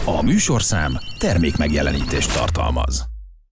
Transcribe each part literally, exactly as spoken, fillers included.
A műsorszám termékmegjelenítést tartalmaz.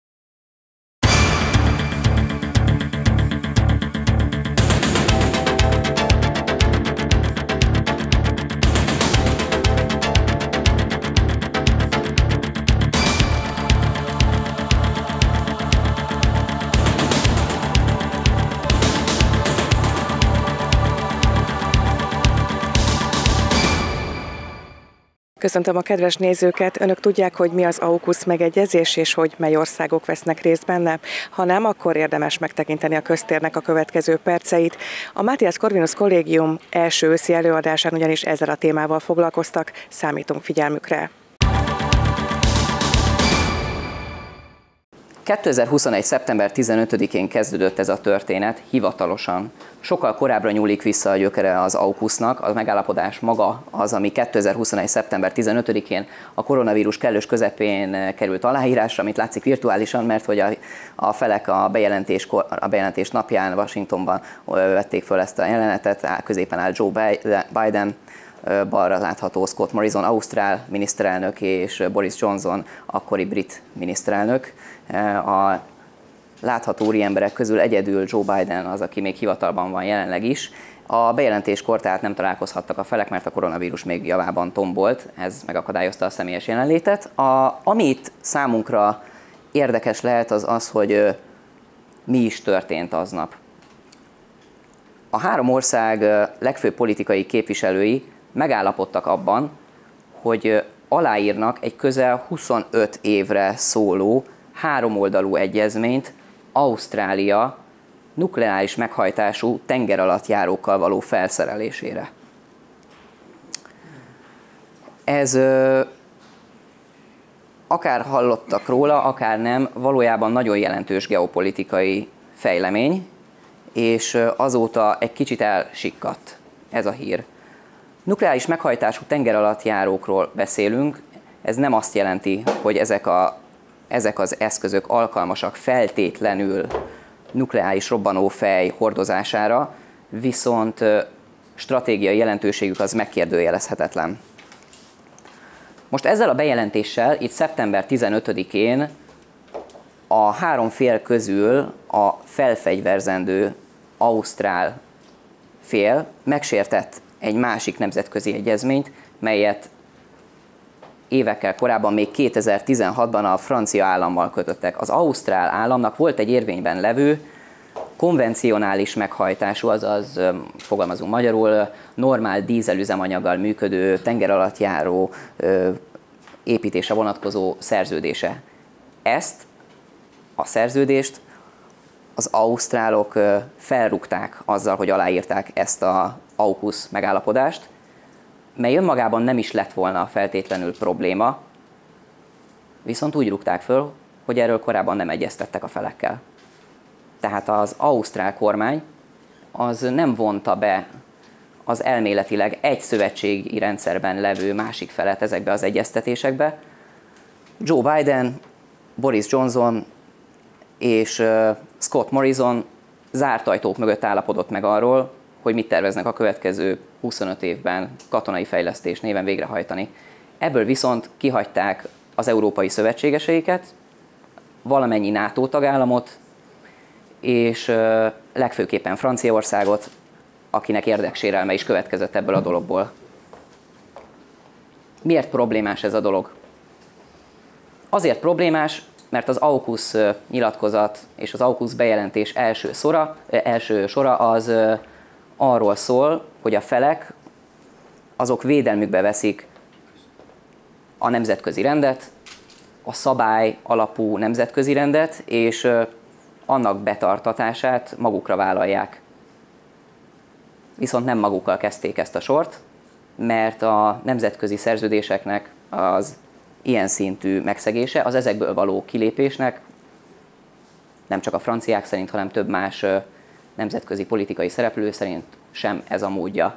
Köszöntöm a kedves nézőket! Önök tudják, hogy mi az AUKUS megegyezés, és hogy mely országok vesznek részt benne? Ha nem, akkor érdemes megtekinteni a köztérnek a következő perceit. A Matthias Corvinus Kollégium első őszi előadásán ugyanis ezzel a témával foglalkoztak. Számítunk figyelmükre! kétezer-huszonegy. szeptember tizenötödikén kezdődött ez a történet hivatalosan. Sokkal korábbra nyúlik vissza a gyökere az AUKUS-nak, a megállapodás maga az, ami kétezer-huszonegy. szeptember tizenötödikén a koronavírus kellős közepén került aláírásra, amit látszik virtuálisan, mert hogy a, a felek a bejelentés, a bejelentés napján Washingtonban vették föl ezt a jelenetet, középen áll Joe Biden, balra látható Scott Morrison, ausztrál miniszterelnök, és Boris Johnson, akkori brit miniszterelnök. A látható úriemberek közül egyedül Joe Biden az, aki még hivatalban van jelenleg is. A bejelentéskor tehát nem találkozhattak a felek, mert a koronavírus még javában tombolt, ez megakadályozta a személyes jelenlétet. A, amit számunkra érdekes lehet, az az, hogy mi is történt aznap. A három ország legfőbb politikai képviselői megállapodtak abban, hogy aláírnak egy közel huszonöt évre szóló háromoldalú egyezményt Ausztrália nukleáris meghajtású tengeralattjárókkal való felszerelésére. Ez akár hallottak róla, akár nem, valójában nagyon jelentős geopolitikai fejlemény, és azóta egy kicsit elsikkadt ez a hír. Nukleáris meghajtású tengeralattjárókról beszélünk, ez nem azt jelenti, hogy ezek, a, ezek az eszközök alkalmasak feltétlenül nukleáris robbanófej hordozására, viszont stratégiai jelentőségük az megkérdőjelezhetetlen. Most ezzel a bejelentéssel itt szeptember tizenötödikén a három fél közül a felfegyverzendő ausztrál fél megsértett egy másik nemzetközi egyezményt, melyet évekkel korábban, még kétezer-tizenhatban a francia állammal kötöttek. Az ausztrál államnak volt egy érvényben levő, konvencionális meghajtású, azaz fogalmazunk magyarul, normál dízelüzemanyaggal működő, tengeralattjáró építése vonatkozó szerződése. Ezt a szerződést az ausztrálok felrúgták azzal, hogy aláírták ezt az AUKUS megállapodást, mely önmagában nem is lett volna feltétlenül probléma, viszont úgy rúgták föl, hogy erről korábban nem egyeztettek a felekkel. Tehát az ausztrál kormány az nem vonta be az elméletileg egy szövetségi rendszerben levő másik felet ezekbe az egyeztetésekbe. Joe Biden, Boris Johnson és Scott Morrison zárt ajtók mögött állapodott meg arról, hogy mit terveznek a következő huszonöt évben katonai fejlesztés néven végrehajtani. Ebből viszont kihagyták az európai szövetségeseiket, valamennyi NATO tagállamot, és legfőképpen Franciaországot, akinek érdeksérelme is következett ebből a dologból. Miért problémás ez a dolog? Azért problémás, mert az AUKUS nyilatkozat és az AUKUS bejelentés első sora, első sora az arról szól, hogy a felek azok védelmükbe veszik a nemzetközi rendet, a szabály alapú nemzetközi rendet, és annak betartatását magukra vállalják. Viszont nem magukkal kezdték ezt a sort, mert a nemzetközi szerződéseknek az ilyen szintű megszegése, az ezekből való kilépésnek nem csak a franciák szerint, hanem több más nemzetközi politikai szereplő szerint sem ez a módja.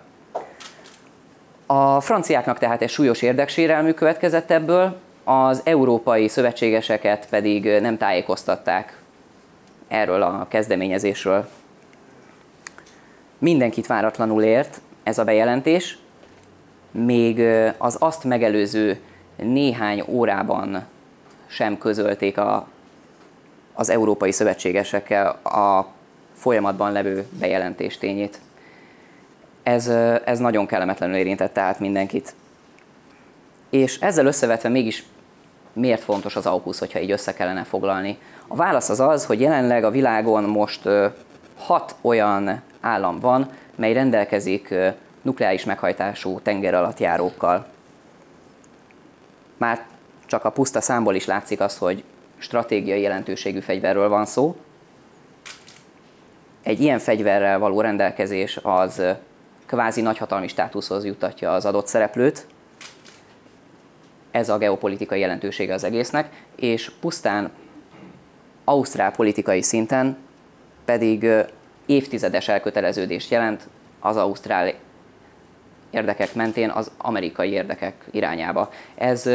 A franciáknak tehát egy súlyos érdeksérelmű következett ebből, az európai szövetségeseket pedig nem tájékoztatták erről a kezdeményezésről. Mindenkit váratlanul ért ez a bejelentés, még az azt megelőző néhány órában sem közölték a, az európai szövetségesekkel a folyamatban levő bejelentés tényét. Ez, ez nagyon kellemetlenül érintett tehát mindenkit. És ezzel összevetve mégis miért fontos az AUKUS, hogyha így össze kellene foglalni? A válasz az az, hogy jelenleg a világon most hat olyan állam van, mely rendelkezik nukleáris meghajtású tengeralattjárókkal. Már csak a puszta számból is látszik az, hogy stratégiai jelentőségű fegyverről van szó. Egy ilyen fegyverrel való rendelkezés az kvázi nagyhatalmi státuszhoz juttatja az adott szereplőt. Ez a geopolitikai jelentősége az egésznek, és pusztán ausztrál politikai szinten pedig évtizedes elköteleződést jelent az ausztrál érdekek mentén az amerikai érdekek irányába. Ez,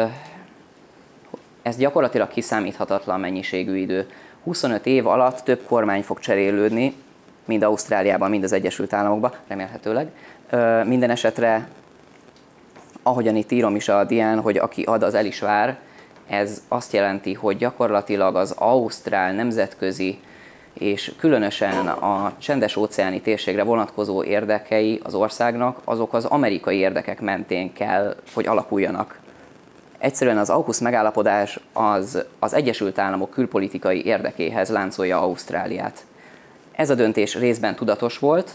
ez gyakorlatilag kiszámíthatatlan mennyiségű idő. huszonöt év alatt több kormány fog cserélődni, mind Ausztráliában, mind az Egyesült Államokban, remélhetőleg. Minden esetre, ahogyan itt írom is a dián, hogy aki ad, az el is vár, ez azt jelenti, hogy gyakorlatilag az ausztrál nemzetközi és különösen a csendes-óceáni térségre vonatkozó érdekei az országnak, azok az amerikai érdekek mentén kell, hogy alakuljanak. Egyszerűen az AUKUS megállapodás az, az Egyesült Államok külpolitikai érdekéhez láncolja Ausztráliát. Ez a döntés részben tudatos volt,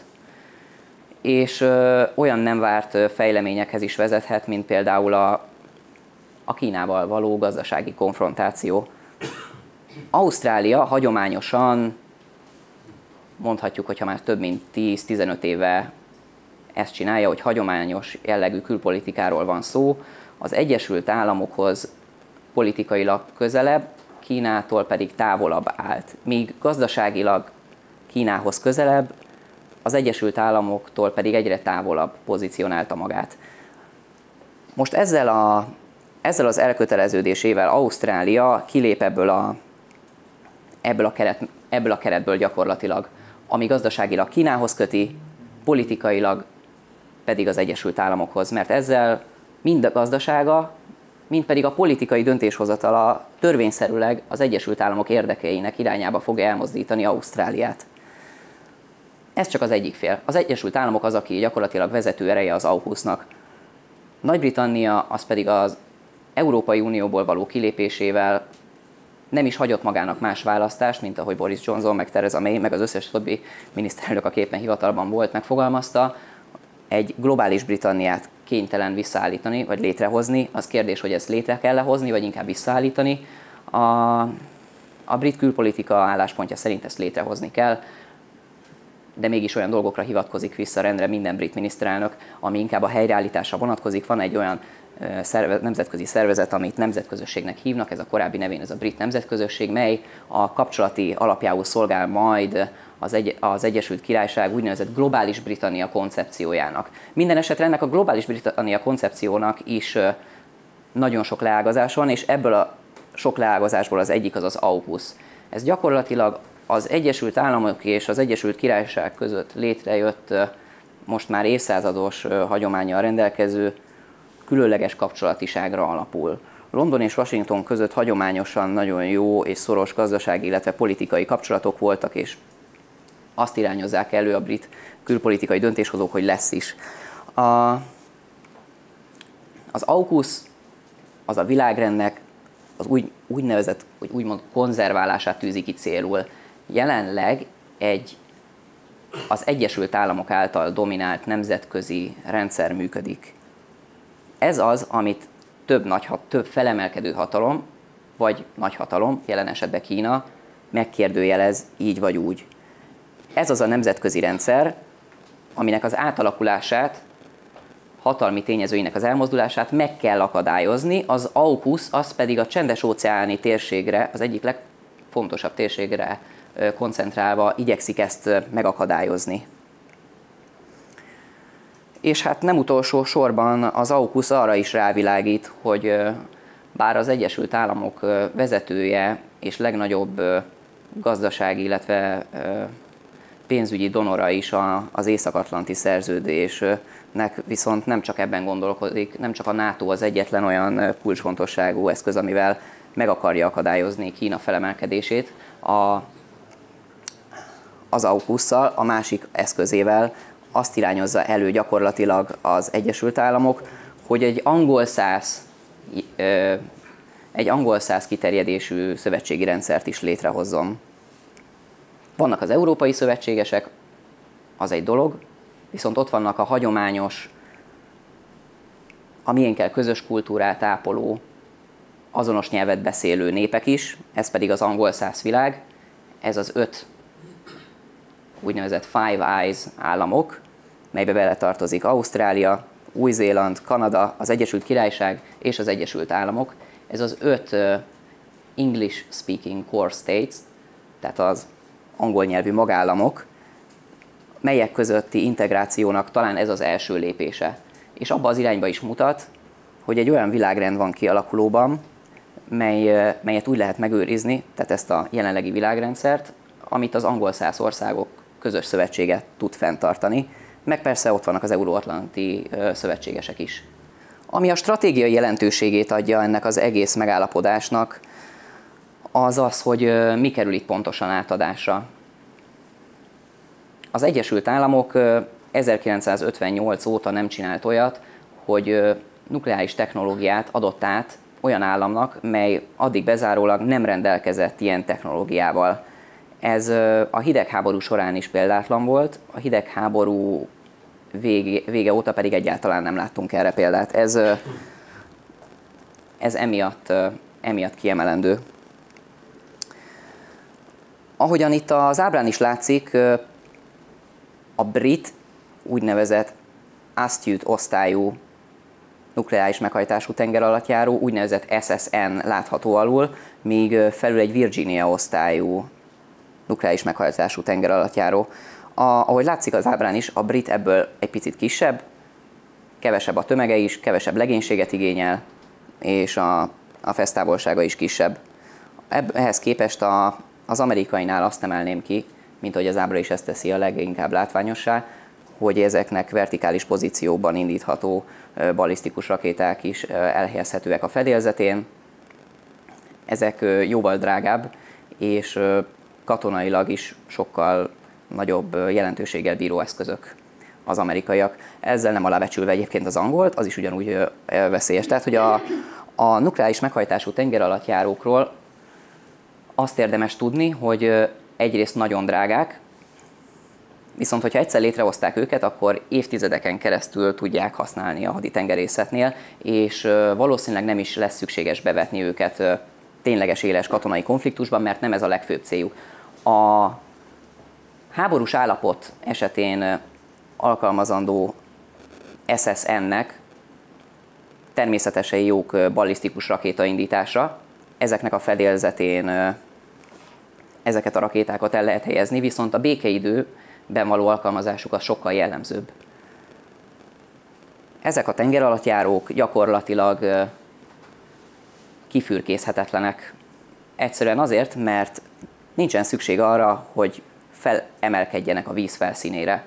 és ö, olyan nem várt fejleményekhez is vezethet, mint például a, a Kínával való gazdasági konfrontáció. Ausztrália hagyományosan, mondhatjuk, hogyha már több mint tíz-tizenöt éve ezt csinálja, hogy hagyományos jellegű külpolitikáról van szó, az Egyesült Államokhoz politikailag közelebb, Kínától pedig távolabb állt. Míg gazdaságilag Kínához közelebb, az Egyesült Államoktól pedig egyre távolabb pozícionálta magát. Most ezzel, a, ezzel az elköteleződésével Ausztrália kilép ebből a, ebből, a keret, ebből a keretből gyakorlatilag, ami gazdaságilag Kínához köti, politikailag pedig az Egyesült Államokhoz, mert ezzel mind a gazdasága, mind pedig a politikai döntéshozatala törvényszerűleg az Egyesült Államok érdekeinek irányába fogja elmozdítani Ausztráliát. Ez csak az egyik fél. Az Egyesült Államok az, aki gyakorlatilag vezető ereje az AUKUS-nak. Nagy-Britannia az pedig az Európai Unióból való kilépésével nem is hagyott magának más választást, mint ahogy Boris Johnson, meg Theresa May, meg az összes többi miniszterelnök, aki éppen hivatalban volt, megfogalmazta, egy globális Britanniát kénytelen visszaállítani, vagy létrehozni. Az kérdés, hogy ezt létre kell lehozni, vagy inkább visszaállítani. A, a brit külpolitika álláspontja szerint ezt létrehozni kell, de mégis olyan dolgokra hivatkozik vissza rendre minden brit miniszterelnök, ami inkább a helyreállításra vonatkozik. Van egy olyan szerve, nemzetközi szervezet, amit nemzetközösségnek hívnak, ez a korábbi nevén ez a brit nemzetközösség, mely a kapcsolati alapjául szolgál majd az, egy, az Egyesült Királyság úgynevezett globális Britannia koncepciójának. Minden esetre ennek a globális Britannia koncepciónak is nagyon sok leágazás van, és ebből a sok leágazásból az egyik az az AUKUS. Ez gyakorlatilag az Egyesült Államok és az Egyesült Királyság között létrejött, most már évszázados hagyománnyal rendelkező különleges kapcsolatiságra alapul. London és Washington között hagyományosan nagyon jó és szoros gazdasági, illetve politikai kapcsolatok voltak, és azt irányozzák elő a brit külpolitikai döntéshozók, hogy lesz is. A, az AUKUS az a világrendnek az úgy, úgynevezett, vagy úgymond konzerválását tűzi ki célul. Jelenleg egy az Egyesült Államok által dominált nemzetközi rendszer működik. Ez az, amit több, nagy, több felemelkedő hatalom, vagy nagyhatalom, jelen esetben Kína, megkérdőjelez így vagy úgy. Ez az a nemzetközi rendszer, aminek az átalakulását, hatalmi tényezőinek az elmozdulását meg kell akadályozni, az AUKUS, az pedig a csendes-óceáni térségre, az egyik legfontosabb térségre koncentrálva igyekszik ezt megakadályozni. És hát nem utolsó sorban az AUKUS arra is rávilágít, hogy bár az Egyesült Államok vezetője és legnagyobb gazdasági, illetve pénzügyi donora is az Észak-atlanti szerződés nek viszont nem csak ebben gondolkodik, nem csak a NATO az egyetlen olyan kulcsfontosságú eszköz, amivel meg akarja akadályozni Kína felemelkedését. A, az AUKUS-szal, a másik eszközével azt irányozza elő gyakorlatilag az Egyesült Államok, hogy egy angol-szász egy angol-szász kiterjedésű szövetségi rendszert is létrehozzon. Vannak az európai szövetségesek, az egy dolog, viszont ott vannak a hagyományos, a miénkkel közös kultúrát ápoló, azonos nyelvet beszélő népek is, ez pedig az angol-szász világ, ez az öt úgynevezett Five Eyes államok, melybe beletartozik Ausztrália, Új-Zéland, Kanada, az Egyesült Királyság és az Egyesült Államok. Ez az öt uh, English speaking core states, tehát az angol nyelvű magállamok, melyek közötti integrációnak talán ez az első lépése. És abba az irányba is mutat, hogy egy olyan világrend van kialakulóban, mely, melyet úgy lehet megőrizni, tehát ezt a jelenlegi világrendszert, amit az angol-szász országok közös szövetsége tud fenntartani, meg persze ott vannak az euróatlanti szövetségesek is. Ami a stratégiai jelentőségét adja ennek az egész megállapodásnak, az az, hogy mi kerül itt pontosan átadásra. Az Egyesült Államok ezerkilencszázötvennyolc óta nem csinált olyat, hogy nukleáris technológiát adott át olyan államnak, mely addig bezárólag nem rendelkezett ilyen technológiával. Ez a hidegháború során is példátlan volt, a hidegháború vége, vége óta pedig egyáltalán nem láttunk erre példát. Ez, ez emiatt, emiatt kiemelendő. Ahogyan itt az ábrán is látszik, a brit úgynevezett Astute osztályú nukleáris meghajtású tengeralattjáró, úgynevezett es es en látható alul, míg felül egy Virginia osztályú nukleáris meghajtású tengeralattjáró. A, ahogy látszik az ábrán is, a brit ebből egy picit kisebb, kevesebb a tömege is, kevesebb legénységet igényel, és a, a fesztávolsága is kisebb. Ehhez képest a, az amerikainál azt emelném ki, mint ahogy az ábra is ezt teszi a leginkább látványossá, hogy ezeknek vertikális pozícióban indítható balisztikus rakéták is elhelyezhetőek a fedélzetén. Ezek jóval drágább, és katonailag is sokkal nagyobb jelentőséggel bíró eszközök az amerikaiak. Ezzel nem alábecsülve egyébként az angolt, az is ugyanúgy veszélyes. Tehát, hogy a, a nukleáris meghajtású tengeralattjárókról azt érdemes tudni, hogy egyrészt nagyon drágák, viszont hogyha egyszer létrehozták őket, akkor évtizedeken keresztül tudják használni a haditengerészetnél, és valószínűleg nem is lesz szükséges bevetni őket tényleges éles katonai konfliktusban, mert nem ez a legfőbb céljuk. A háborús állapot esetén alkalmazandó es es en-nek természetesen jók ballisztikus rakétaindításra. Ezeknek a fedélzetén ezeket a rakétákat el lehet helyezni, viszont a békeidőben való alkalmazásuk az sokkal jellemzőbb. Ezek a tengeralattjárók gyakorlatilag kifürkészhetetlenek. Egyszerűen azért, mert nincsen szükség arra, hogy felemelkedjenek a víz felszínére.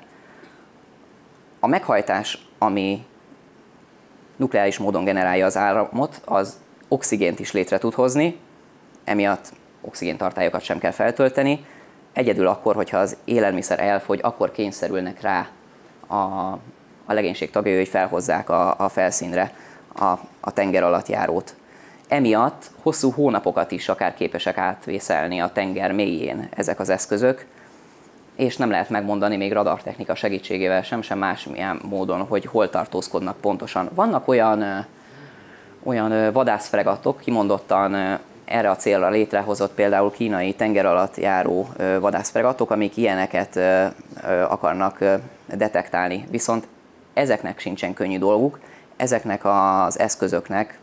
A meghajtás, ami nukleáris módon generálja az áramot, az oxigént is létre tud hozni, emiatt oxigéntartályokat sem kell feltölteni. Egyedül akkor, hogyha az élelmiszer elfogy, akkor kényszerülnek rá a, a legénység tagjai, hogy felhozzák a, a felszínre a, a tengeralattjárót. Emiatt hosszú hónapokat is akár képesek átvészelni a tenger mélyén ezek az eszközök, és nem lehet megmondani még radartechnika segítségével sem, sem másmilyen módon, hogy hol tartózkodnak pontosan. Vannak olyan, olyan vadászfregatok, kimondottan erre a célra létrehozott például kínai tengeralattjáró vadászfregatok, amik ilyeneket akarnak detektálni. Viszont ezeknek sincsen könnyű dolguk, ezeknek az eszközöknek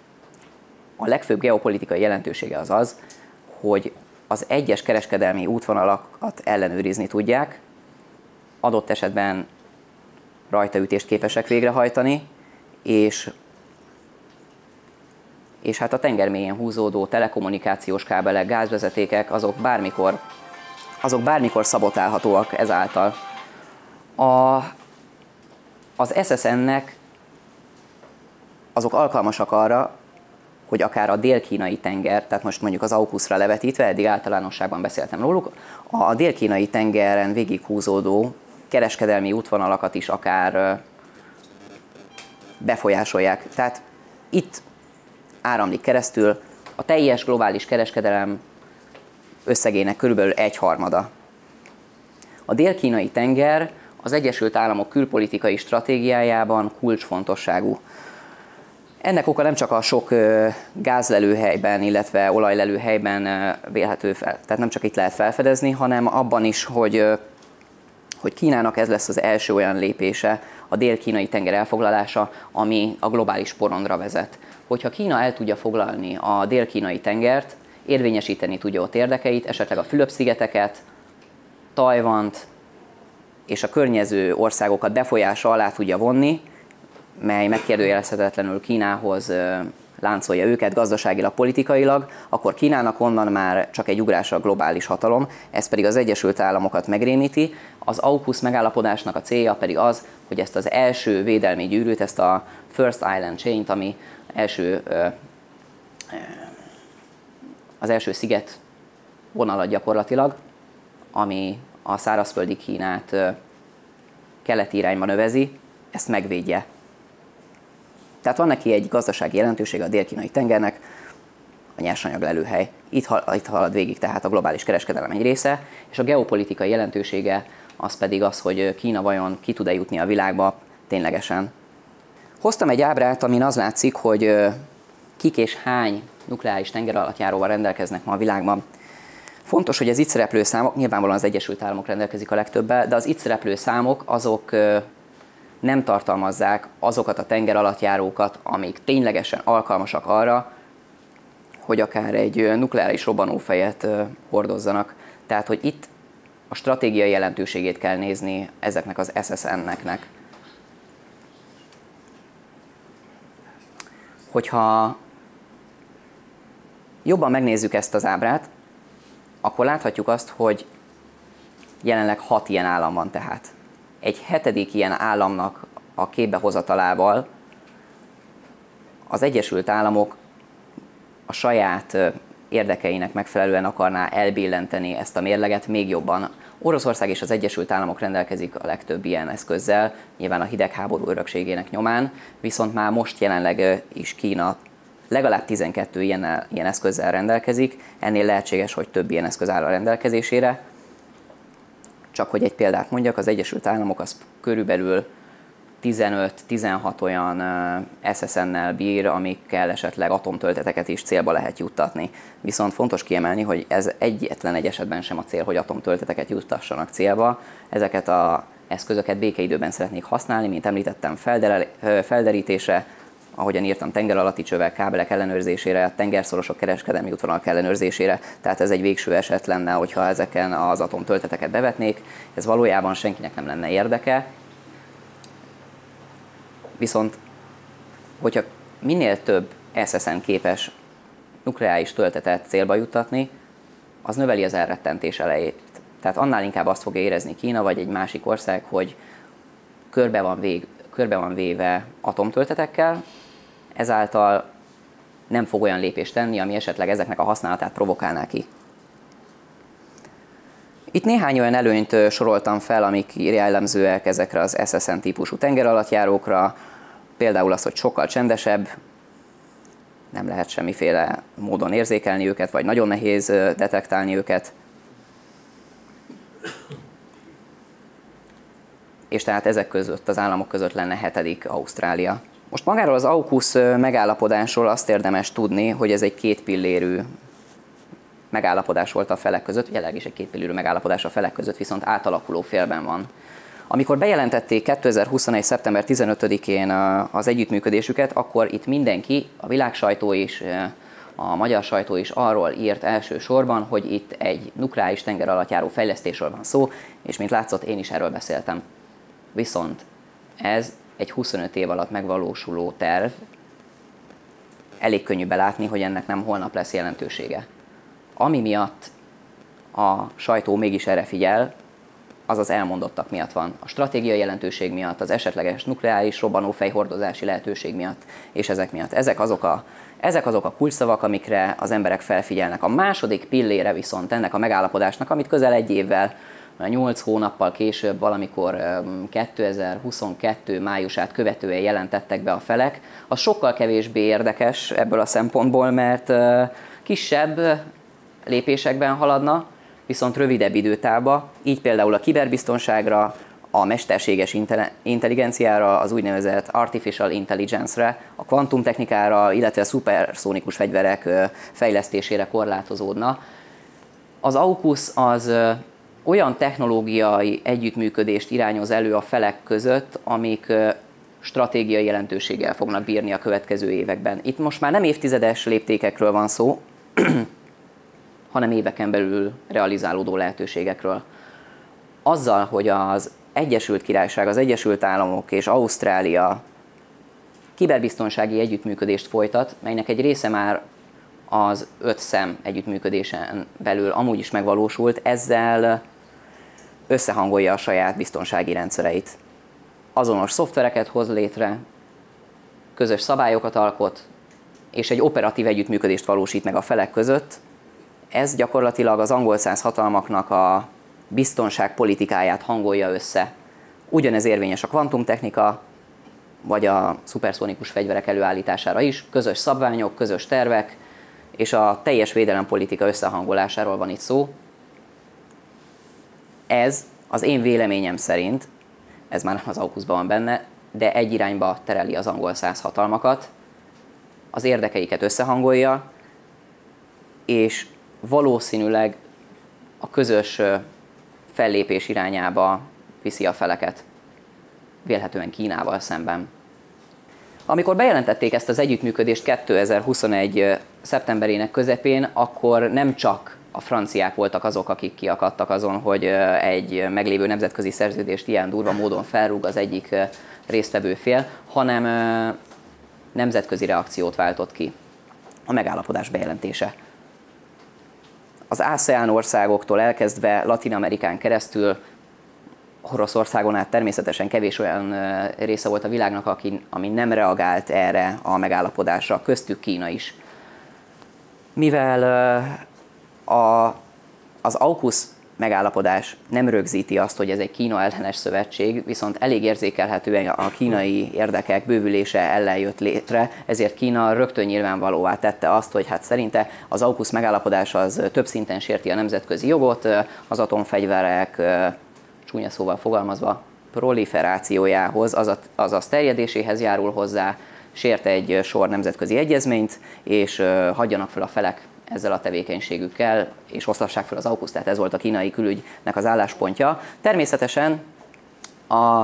a legfőbb geopolitikai jelentősége az az, hogy az egyes kereskedelmi útvonalakat ellenőrizni tudják, adott esetben rajtaütést képesek végrehajtani, és, és hát a tengermélyén húzódó telekommunikációs kábelek, gázvezetékek, azok bármikor, azok bármikor szabotálhatóak ezáltal. A, Az es es en-nek azok alkalmasak arra, hogy akár a dél-kínai tenger, tehát most mondjuk az AUKUS-ra levetítve, eddig általánosságban beszéltem róluk, a dél-kínai tengeren végighúzódó kereskedelmi útvonalakat is akár befolyásolják. Tehát itt áramlik keresztül a teljes globális kereskedelem összegének körülbelül egyharmada. A dél-kínai tenger az Egyesült Államok külpolitikai stratégiájában kulcsfontosságú. Ennek oka nem csak a sok gázlelőhelyben, illetve olajlelőhelyben vélhető fel, tehát nem csak itt lehet felfedezni, hanem abban is, hogy, hogy Kínának ez lesz az első olyan lépése, a dél-kínai tenger elfoglalása, ami a globális porondra vezet. Hogyha Kína el tudja foglalni a dél-kínai tengert, érvényesíteni tudja ott érdekeit, esetleg a Fülöp-szigeteket, Tajvant és a környező országokat befolyása alá tudja vonni, mely megkérdőjelezhetetlenül Kínához láncolja őket gazdaságilag, politikailag, akkor Kínának onnan már csak egy ugrás a globális hatalom, ez pedig az Egyesült Államokat megrémíti. Az AUKUS megállapodásnak a célja pedig az, hogy ezt az első védelmi gyűrűt, ezt a First Island Chain-t, ami első, az első sziget vonalat gyakorlatilag, ami a szárazföldi Kínát keleti irányba növezi, ezt megvédje. Tehát van neki egy gazdasági jelentősége a dél-kínai tengernek, a nyersanyag lelőhely. Itt, itt halad végig tehát a globális kereskedelem egy része, és a geopolitikai jelentősége az pedig az, hogy Kína vajon ki tud-e jutni a világba ténylegesen. Hoztam egy ábrát, amin az látszik, hogy kik és hány nukleáris tengeralattjáróval rendelkeznek ma a világban. Fontos, hogy az itt szereplő számok, nyilvánvalóan az Egyesült Államok rendelkezik a legtöbbel, de az itt szereplő számok azok nem tartalmazzák azokat a tengeralattjárókat, amik ténylegesen alkalmasak arra, hogy akár egy nukleáris robbanófejet hordozzanak. Tehát, hogy itt a stratégiai jelentőségét kell nézni ezeknek az es es en-neknek. Hogyha jobban megnézzük ezt az ábrát, akkor láthatjuk azt, hogy jelenleg hat ilyen állam van tehát. Egy hetedik ilyen államnak a képbehozatalával az Egyesült Államok a saját érdekeinek megfelelően akarná elbillenteni ezt a mérleget még jobban. Oroszország és az Egyesült Államok rendelkezik a legtöbb ilyen eszközzel, nyilván a hidegháború örökségének nyomán, viszont már most jelenleg is Kína legalább tizenkét ilyen, ilyen eszközzel rendelkezik, ennél lehetséges, hogy több ilyen eszköz áll a rendelkezésére. Csak hogy egy példát mondjak, az Egyesült Államok az körülbelül tizenöt-tizenhat olyan es es en-nel bír, amikkel esetleg atomtölteteket is célba lehet juttatni. Viszont fontos kiemelni, hogy ez egyetlen egy esetben sem a cél, hogy atomtölteteket juttassanak célba. Ezeket az eszközöket békeidőben szeretnék használni, mint említettem, felderítésre, ahogyan írtam, tenger alatti csövek, kábelek ellenőrzésére, tengerszorosok kereskedelmi útvonalak ellenőrzésére, tehát ez egy végső eset lenne, hogyha ezeken az atomtölteteket bevetnék. Ez valójában senkinek nem lenne érdeke. Viszont, hogyha minél több es es en képes nukleáris töltetet célba juttatni, az növeli az elrettentés elejét. Tehát annál inkább azt fogja érezni Kína vagy egy másik ország, hogy körbe van, vég, körbe van véve atomtöltetekkel, ezáltal nem fog olyan lépést tenni, ami esetleg ezeknek a használatát provokálná ki. Itt néhány olyan előnyt soroltam fel, amik jellemzőek ezekre az es es en típusú tengeralattjárókra, például az, hogy sokkal csendesebb, nem lehet semmiféle módon érzékelni őket, vagy nagyon nehéz detektálni őket. És tehát ezek között, az államok között lenne hetedik Ausztrália. Most magáról az AUKUS megállapodásról azt érdemes tudni, hogy ez egy kétpillérű megállapodás volt a felek között, jelenleg is egy kétpillérű megállapodás a felek között, viszont átalakuló félben van. Amikor bejelentették kétezer-huszonegy. szeptember tizenötödikén az együttműködésüket, akkor itt mindenki, a világ sajtó is, a magyar sajtó is arról írt elsősorban, hogy itt egy nukleáris tengeralattjáró fejlesztésről van szó, és mint látszott, én is erről beszéltem. Viszont ez egy huszonöt év alatt megvalósuló terv, elég könnyű belátni, hogy ennek nem holnap lesz jelentősége. Ami miatt a sajtó mégis erre figyel, az az elmondottak miatt van. A stratégiai jelentőség miatt, az esetleges nukleáris robbanófejhordozási lehetőség miatt, és ezek miatt. Ezek azok a, ezek azok a kulcsszavak, amikre az emberek felfigyelnek. A második pillére viszont ennek a megállapodásnak, amit közel egy évvel, nyolc hónappal később, valamikor kétezer-huszonkettő májusát követően jelentettek be a felek, az sokkal kevésbé érdekes ebből a szempontból, mert kisebb lépésekben haladna, viszont rövidebb időtávba, így például a kiberbiztonságra, a mesterséges intelligenciára, az úgynevezett artificial intelligence-re, a kvantumtechnikára, illetve a szuperszónikus fegyverek fejlesztésére korlátozódna. Az AUKUS az olyan technológiai együttműködést irányoz elő a felek között, amik stratégiai jelentőséggel fognak bírni a következő években. Itt most már nem évtizedes léptékekről van szó, hanem éveken belül realizálódó lehetőségekről. Azzal, hogy az Egyesült Királyság, az Egyesült Államok és Ausztrália kiberbiztonsági együttműködést folytat, melynek egy része már az öt szem együttműködésen belül amúgy is megvalósult, ezzel összehangolja a saját biztonsági rendszereit. Azonos szoftvereket hoz létre, közös szabályokat alkot, és egy operatív együttműködést valósít meg a felek között. Ez gyakorlatilag az angol száz hatalmaknak a biztonságpolitikáját hangolja össze. Ugyanez érvényes a kvantumtechnika, vagy a szuperszónikus fegyverek előállítására is. Közös szabványok, közös tervek, és a teljes védelempolitika összehangolásáról van itt szó. Ez az én véleményem szerint, ez már nem az AUKUS-ban van benne, de egy irányba tereli az angol száz hatalmakat, az érdekeiket összehangolja, és valószínűleg a közös fellépés irányába viszi a feleket, vélhetően Kínával szemben. Amikor bejelentették ezt az együttműködést kétezer-huszonegy szeptemberének közepén, akkor nem csak a franciák voltak azok, akik kiakadtak azon, hogy egy meglévő nemzetközi szerződést ilyen durva módon felrúg az egyik résztvevő fél, hanem nemzetközi reakciót váltott ki a megállapodás bejelentése. Az ASEAN országoktól elkezdve Latin-Amerikán keresztül, Oroszországon át természetesen kevés olyan része volt a világnak, aki, ami nem reagált erre a megállapodásra, köztük Kína is. Mivel a, az AUKUS megállapodás nem rögzíti azt, hogy ez egy Kína ellenes szövetség, viszont elég érzékelhetően a kínai érdekek bővülése ellen jött létre, ezért Kína rögtön nyilvánvalóvá tette azt, hogy hát szerinte az AUKUS megállapodás az több szinten sérti a nemzetközi jogot, az atomfegyverek, csúnya szóval fogalmazva, proliferációjához, azaz terjedéséhez járul hozzá, sért egy sor nemzetközi egyezményt, és hagyjanak fel a felek ezzel a tevékenységükkel, és osztassák fel az AUKUS, tehát ez volt a kínai külügynek az álláspontja. Természetesen a,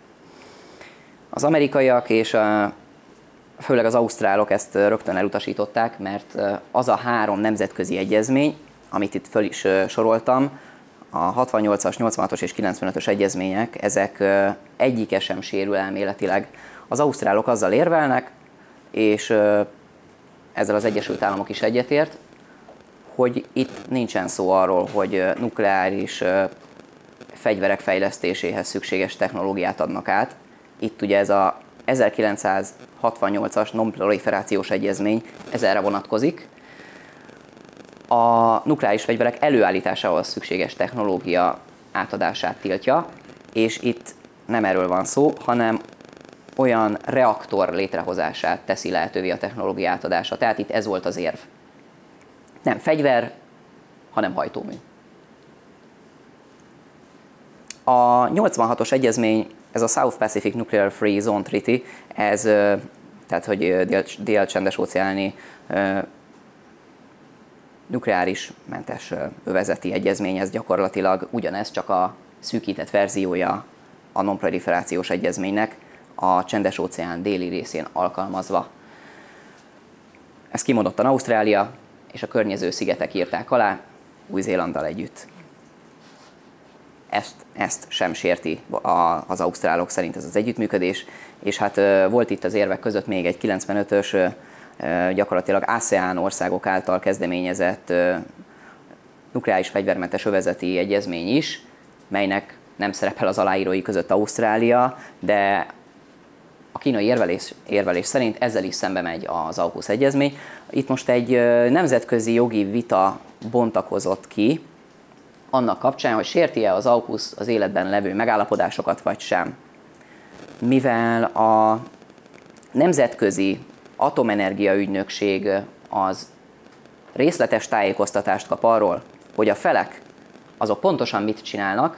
az amerikaiak és a, főleg az ausztrálok ezt rögtön elutasították, mert az a három nemzetközi egyezmény, amit itt föl is soroltam, a hatvannyolcas, nyolcvanhatos és kilencvenötös egyezmények, ezek egyike sem sérül elméletileg. Az ausztrálok azzal érvelnek, és ezzel az Egyesült Államok is egyetért, hogy itt nincsen szó arról, hogy nukleáris fegyverek fejlesztéséhez szükséges technológiát adnak át. Itt ugye ez a ezerkilencszázhatvannyolcas non-proliferációs egyezmény, ez erre vonatkozik. A nukleáris fegyverek előállításához szükséges technológia átadását tiltja, és itt nem erről van szó, hanem olyan reaktor létrehozását teszi lehetővé a technológia átadása. Tehát itt ez volt az érv. Nem fegyver, hanem hajtómű. A nyolcvanhatos egyezmény, ez a South Pacific Nuclear Free Zone Treaty, ez, tehát hogy dél-csendes óceáni nukleáris mentes övezeti egyezmény, ez gyakorlatilag ugyanez, csak a szűkített verziója a non-proliferációs egyezménynek, a Csendes-óceán déli részén alkalmazva. Ezt kimondottan Ausztrália és a környező szigetek írták alá, Új-Zélanddal együtt. Ezt, ezt sem sérti az ausztrálok szerint ez az együttműködés, és hát volt itt az érvek között még egy kilencvenötös, gyakorlatilag ASEAN országok által kezdeményezett nukleáris fegyvermentes övezeti egyezmény is, melynek nem szerepel az aláírói között Ausztrália, de a kínai érvelés, érvelés szerint ezzel is szembe megy az AUKUS egyezmény. Itt most egy nemzetközi jogi vita bontakozott ki annak kapcsán, hogy sérti-e az AUKUS az életben levő megállapodásokat, vagy sem. Mivel a Nemzetközi Atomenergia Ügynökség az részletes tájékoztatást kap arról, hogy a felek azok pontosan mit csinálnak,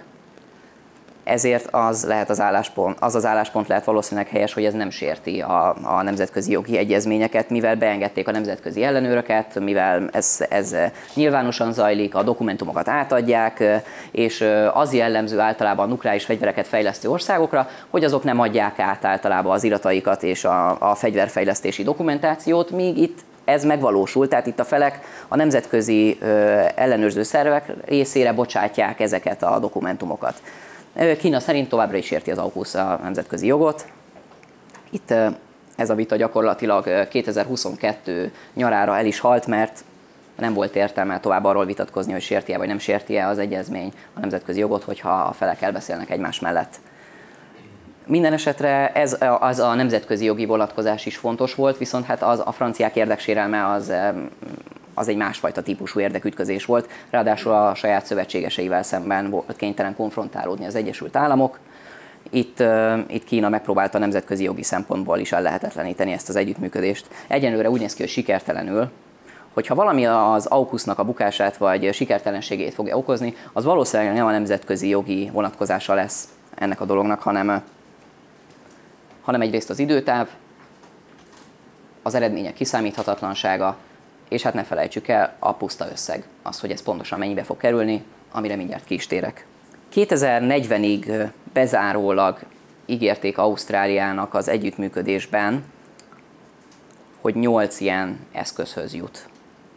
ezért az lehet az álláspont, az az álláspont lehet valószínűleg helyes, hogy ez nem sérti a, a nemzetközi jogi egyezményeket, mivel beengedték a nemzetközi ellenőröket, mivel ez, ez nyilvánosan zajlik, a dokumentumokat átadják, és az jellemző általában a nukleáris fegyvereket fejlesztő országokra, hogy azok nem adják át általában az irataikat és a, a fegyverfejlesztési dokumentációt, míg itt ez megvalósul, tehát itt a felek a nemzetközi ö, ellenőrző szervek részére bocsátják ezeket a dokumentumokat. Kína szerint továbbra is érti az AUKUS a nemzetközi jogot. Itt ez a vita gyakorlatilag kétezer-huszonkettő nyarára el is halt, mert nem volt értelme tovább arról vitatkozni, hogy sérti-e vagy nem sérti-e az egyezmény a nemzetközi jogot, hogyha a felek elbeszélnek egymás mellett. Minden esetre ez az a nemzetközi jogi vonatkozás is fontos volt, viszont hát az, a franciák érdeksérelme az, az egy másfajta típusú érdekütközés volt, ráadásul a saját szövetségeseivel szemben volt kénytelen konfrontálódni az Egyesült Államok. Itt, itt Kína megpróbálta nemzetközi jogi szempontból is ellehetetleníteni ezt az együttműködést. Egyenlőre úgy néz ki, hogy sikertelenül. Hogyha valami az AUKUS-nak a bukását vagy sikertelenségét fogja okozni, az valószínűleg nem a nemzetközi jogi vonatkozása lesz ennek a dolognak, hanem, hanem egyrészt az időtáv, az eredmények kiszámíthatatlansága, és hát ne felejtsük el a puszta összeg, az, hogy ez pontosan mennyibe fog kerülni, amire mindjárt ki is térek. kétezer-negyvenig bezárólag ígérték Ausztráliának az együttműködésben, hogy nyolc ilyen eszközhöz jut.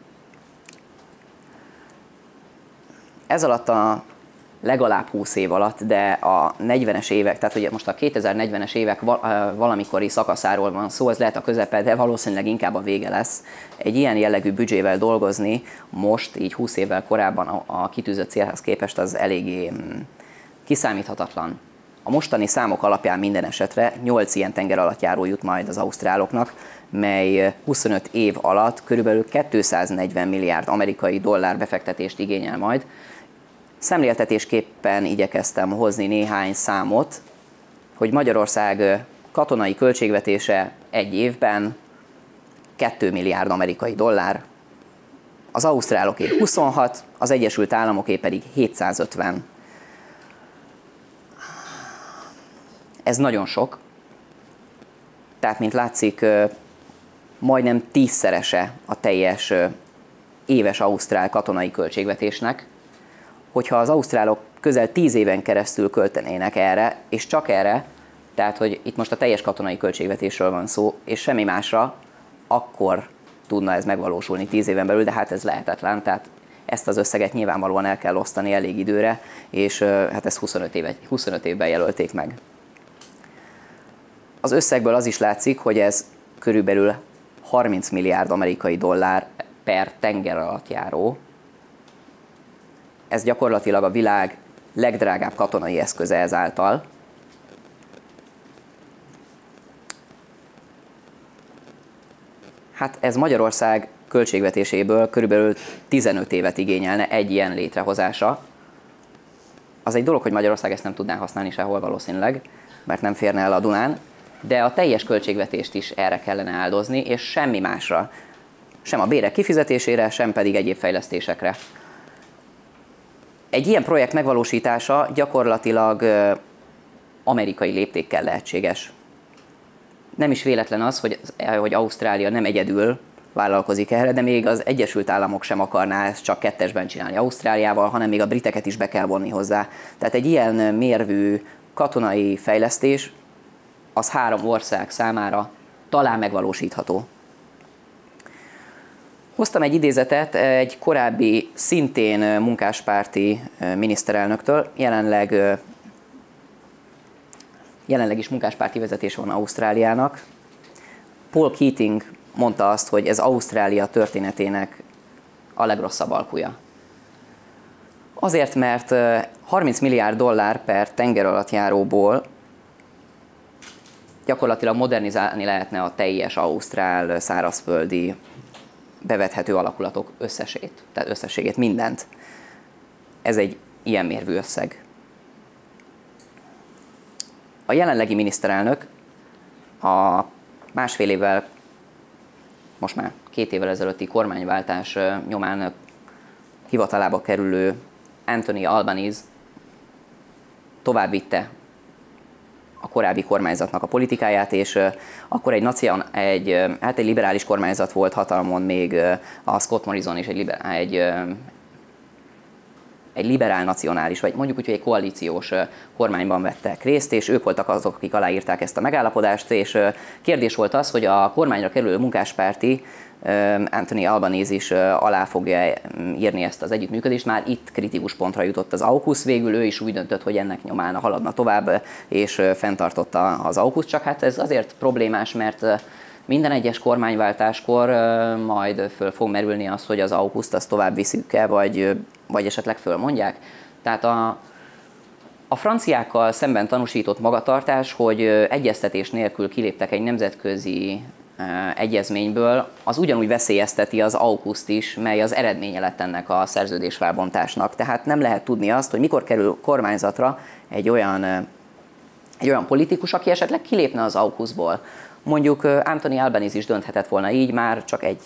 Ez alatt a legalább húsz év alatt, de a negyvenes évek, tehát hogy most a kétezer-negyvenes évek valamikori szakaszáról van szó, ez lehet a közepe, de valószínűleg inkább a vége lesz. Egy ilyen jellegű büdzsével dolgozni most, így húsz évvel korábban a, a kitűzött célhoz képest az eléggé kiszámíthatatlan. A mostani számok alapján minden esetre nyolc ilyen tengeralattjáró jut majd az ausztráloknak, mely huszonöt év alatt körülbelül kétszáznegyven milliárd amerikai dollár befektetést igényel majd. Szemléltetésképpen igyekeztem hozni néhány számot, hogy Magyarország katonai költségvetése egy évben két milliárd amerikai dollár, az ausztráloké huszonhat, az Egyesült Államoké pedig hétszázötven. Ez nagyon sok, tehát mint látszik, majdnem tízszerese a teljes éves ausztrál katonai költségvetésnek. Hogyha az ausztrálok közel tíz éven keresztül költenének erre, és csak erre, tehát hogy itt most a teljes katonai költségvetésről van szó, és semmi másra, akkor tudna ez megvalósulni tíz éven belül, de hát ez lehetetlen, tehát ezt az összeget nyilvánvalóan el kell osztani elég időre, és hát ezt huszonöt, éve, huszonöt évben jelölték meg. Az összegből az is látszik, hogy ez körülbelül harminc milliárd amerikai dollár per tengeralattjáró. Ez gyakorlatilag a világ legdrágább katonai eszköze ezáltal. Hát ez Magyarország költségvetéséből körülbelül tizenöt évet igényelne egy ilyen létrehozása. Az egy dolog, hogy Magyarország ezt nem tudná használni sehol valószínűleg, mert nem férne el a Dunán, de a teljes költségvetést is erre kellene áldozni, és semmi másra. Sem a bérek kifizetésére, sem pedig egyéb fejlesztésekre. Egy ilyen projekt megvalósítása gyakorlatilag amerikai léptékkel lehetséges. Nem is véletlen az, hogy, hogy Ausztrália nem egyedül vállalkozik erre, de még az Egyesült Államok sem akarná ezt csak kettesben csinálni Ausztráliával, hanem még a briteket is be kell vonni hozzá. Tehát egy ilyen mérvű katonai fejlesztés az három ország számára talán megvalósítható. Hoztam egy idézetet egy korábbi, szintén munkáspárti miniszterelnöktől, jelenleg, jelenleg is munkáspárti vezetése van Ausztráliának. Paul Keating mondta azt, hogy ez Ausztrália történetének a legrosszabb alkuja. Azért, mert harminc milliárd dollár per tengeralattjáróból gyakorlatilag modernizálni lehetne a teljes ausztrál szárazföldi bevethető alakulatok összesét, tehát összességét, mindent. Ez egy ilyen mérvű összeg. A jelenlegi miniszterelnök a másfél évvel, most már két évvel ezelőtti kormányváltás nyomán hivatalába kerülő Anthony Albanese tovább vitte a korábbi kormányzatnak a politikáját, és akkor egy, nacion, egy, hát egy liberális kormányzat volt hatalmon, még a Scott Morrison is egy, liberál, egy, egy liberál nacionális, vagy mondjuk úgy, hogy egy koalíciós kormányban vettek részt, és ők voltak azok, akik aláírták ezt a megállapodást, és kérdés volt az, hogy a kormányra kerülő munkáspárti Anthony Albanese is alá fogja írni ezt az együttműködést. Már itt kritikus pontra jutott az AUKUS, végül ő is úgy döntött, hogy ennek nyomán haladna tovább, és fenntartotta az AUKUS, csak hát ez azért problémás, mert minden egyes kormányváltáskor majd föl fog merülni az, hogy az AUKUS-t azt tovább viszük-e, vagy, vagy esetleg fölmondják. Tehát a, a franciákkal szemben tanúsított magatartás, hogy egyeztetés nélkül kiléptek egy nemzetközi egyezményből, az ugyanúgy veszélyezteti az AUKUS-t is, mely az eredménye lett ennek a szerződésfelbontásnak. Tehát nem lehet tudni azt, hogy mikor kerül kormányzatra egy olyan, egy olyan politikus, aki esetleg kilépne az AUKUS-ból. Mondjuk Anthony Albanese is dönthetett volna így már csak egy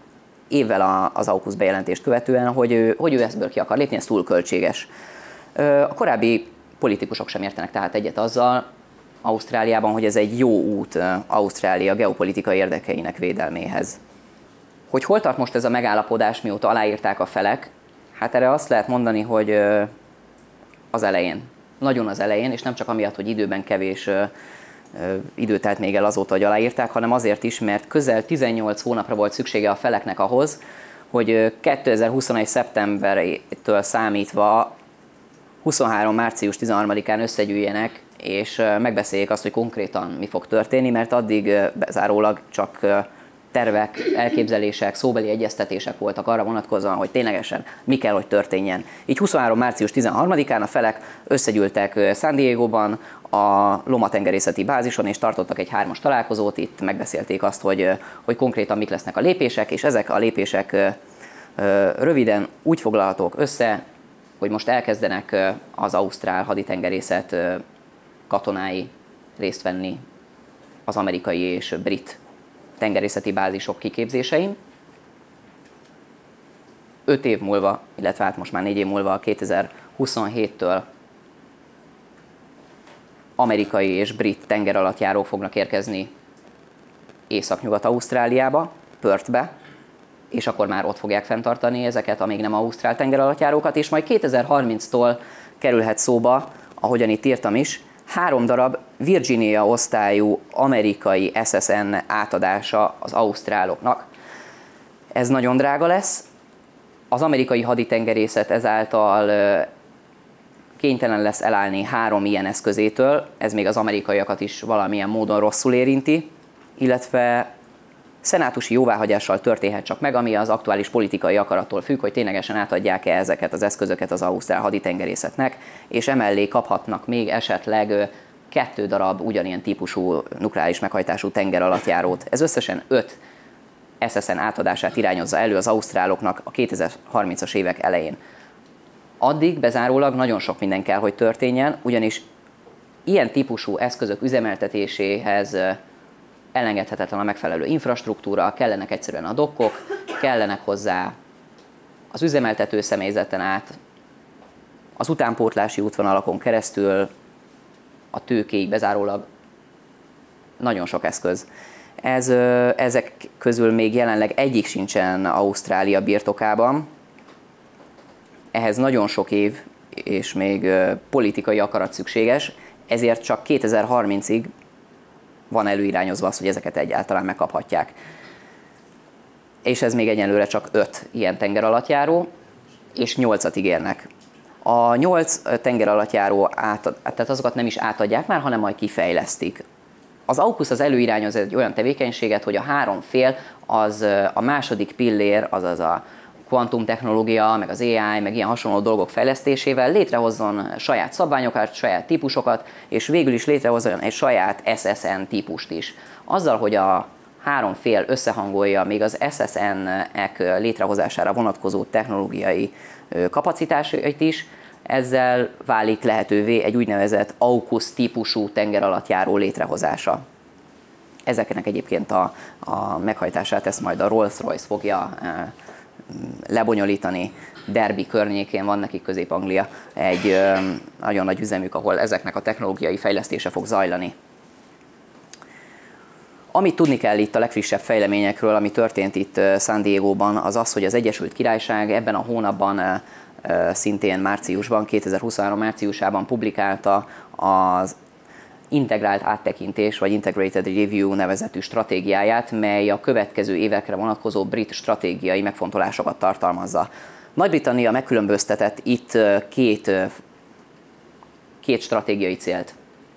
évvel az AUKUS bejelentést követően, hogy ő, hogy ő ebből ki akar lépni, ez túl költséges. A korábbi politikusok sem értenek tehát egyet azzal Ausztráliában, hogy ez egy jó út Ausztrália geopolitikai érdekeinek védelméhez. Hogy hol tart most ez a megállapodás, mióta aláírták a felek? Hát erre azt lehet mondani, hogy az elején. Nagyon az elején, és nem csak amiatt, hogy időben kevés idő telt még el azóta, hogy aláírták, hanem azért is, mert közel tizennyolc hónapra volt szüksége a feleknek ahhoz, hogy kétezer-huszonegy szeptemberétől számítva huszonhárom március tizenharmadikán összegyűjjenek, és megbeszéljék azt, hogy konkrétan mi fog történni, mert addig bezárólag csak tervek, elképzelések, szóbeli egyeztetések voltak arra vonatkozóan, hogy ténylegesen mi kell, hogy történjen. Így huszonhárom március tizenharmadikán a felek összegyűltek San Diegóban, a Loma tengerészeti bázison, és tartottak egy hármas találkozót, itt megbeszélték azt, hogy, hogy konkrétan mik lesznek a lépések, és ezek a lépések röviden úgy foglalhatók össze, hogy most elkezdenek az ausztrál haditengerészet katonái részt venni az amerikai és brit tengerészeti bázisok kiképzésein. Öt év múlva, illetve hát most már négy év múlva, kétezer-huszonhéttől amerikai és brit tengeralattjárók fognak érkezni Észak-Nyugat-Ausztráliába, Perthbe, és akkor már ott fogják fenntartani ezeket a még nem ausztrál tengeralattjárókat, és majd kétezer-harminctól kerülhet szóba, ahogyan itt írtam is, három darab Virginia osztályú amerikai es es en átadása az ausztráloknak. Ez nagyon drága lesz. Az amerikai haditengerészet ezáltal kénytelen lesz elállni három ilyen eszközétől, ez még az amerikaiakat is valamilyen módon rosszul érinti, illetve szenátusi jóváhagyással történhet csak meg, ami az aktuális politikai akarattól függ, hogy ténylegesen átadják-e ezeket az eszközöket az ausztrál haditengerészetnek, és emellé kaphatnak még esetleg kettő darab ugyanilyen típusú nukleáris meghajtású tengeralattjárót. Ez összesen öt es es en átadását irányozza elő az ausztráloknak a kétezer-harmincas évek elején. Addig bezárólag nagyon sok minden kell, hogy történjen, ugyanis ilyen típusú eszközök üzemeltetéséhez elengedhetetlen a megfelelő infrastruktúra, kellenek egyszerűen a dokkok, kellenek hozzá az üzemeltető személyzeten át, az utánpótlási útvonalakon keresztül, a tőkéig bezárólag nagyon sok eszköz. Ez, ezek közül még jelenleg egyik sincsen Ausztrália birtokában. Ehhez nagyon sok év és még politikai akarat szükséges, ezért csak kétezer-harmincig van előirányozva az, hogy ezeket egyáltalán megkaphatják. És ez még egyelőre csak öt ilyen tengeralattjáró, és nyolcat ígérnek. A nyolc tengeralattjáró átad, tehát azokat nem is átadják már, hanem majd kifejlesztik. Az AUKUS az előirányoz egy olyan tevékenységet, hogy a három fél az a második pillér, azaz a kvantumtechnológia, meg az á i, meg ilyen hasonló dolgok fejlesztésével létrehozzon saját szabványokat, saját típusokat, és végül is létrehozzon egy saját es es en típust is. Azzal, hogy a három fél összehangolja még az es es en-ek létrehozására vonatkozó technológiai kapacitásait is, ezzel válik lehetővé egy úgynevezett AUKUS típusú tengeralattjáró létrehozása. Ezeknek egyébként a, a meghajtását ezt majd a Rolls-Royce fogja e, lebonyolítani. Derby környékén van nekik, Közép-Anglia, egy e, nagyon nagy üzemük, ahol ezeknek a technológiai fejlesztése fog zajlani. Amit tudni kell itt a legfrissebb fejleményekről, ami történt itt San Diegóban, az az, hogy az Egyesült Királyság ebben a hónapban, e, e, szintén márciusban, kétezer-huszonhárom márciusában publikálta az integrált áttekintés, vagy Integrated Review nevezetű stratégiáját, mely a következő évekre vonatkozó brit stratégiai megfontolásokat tartalmazza. Nagy-Britannia megkülönböztetett itt két, két stratégiai célt.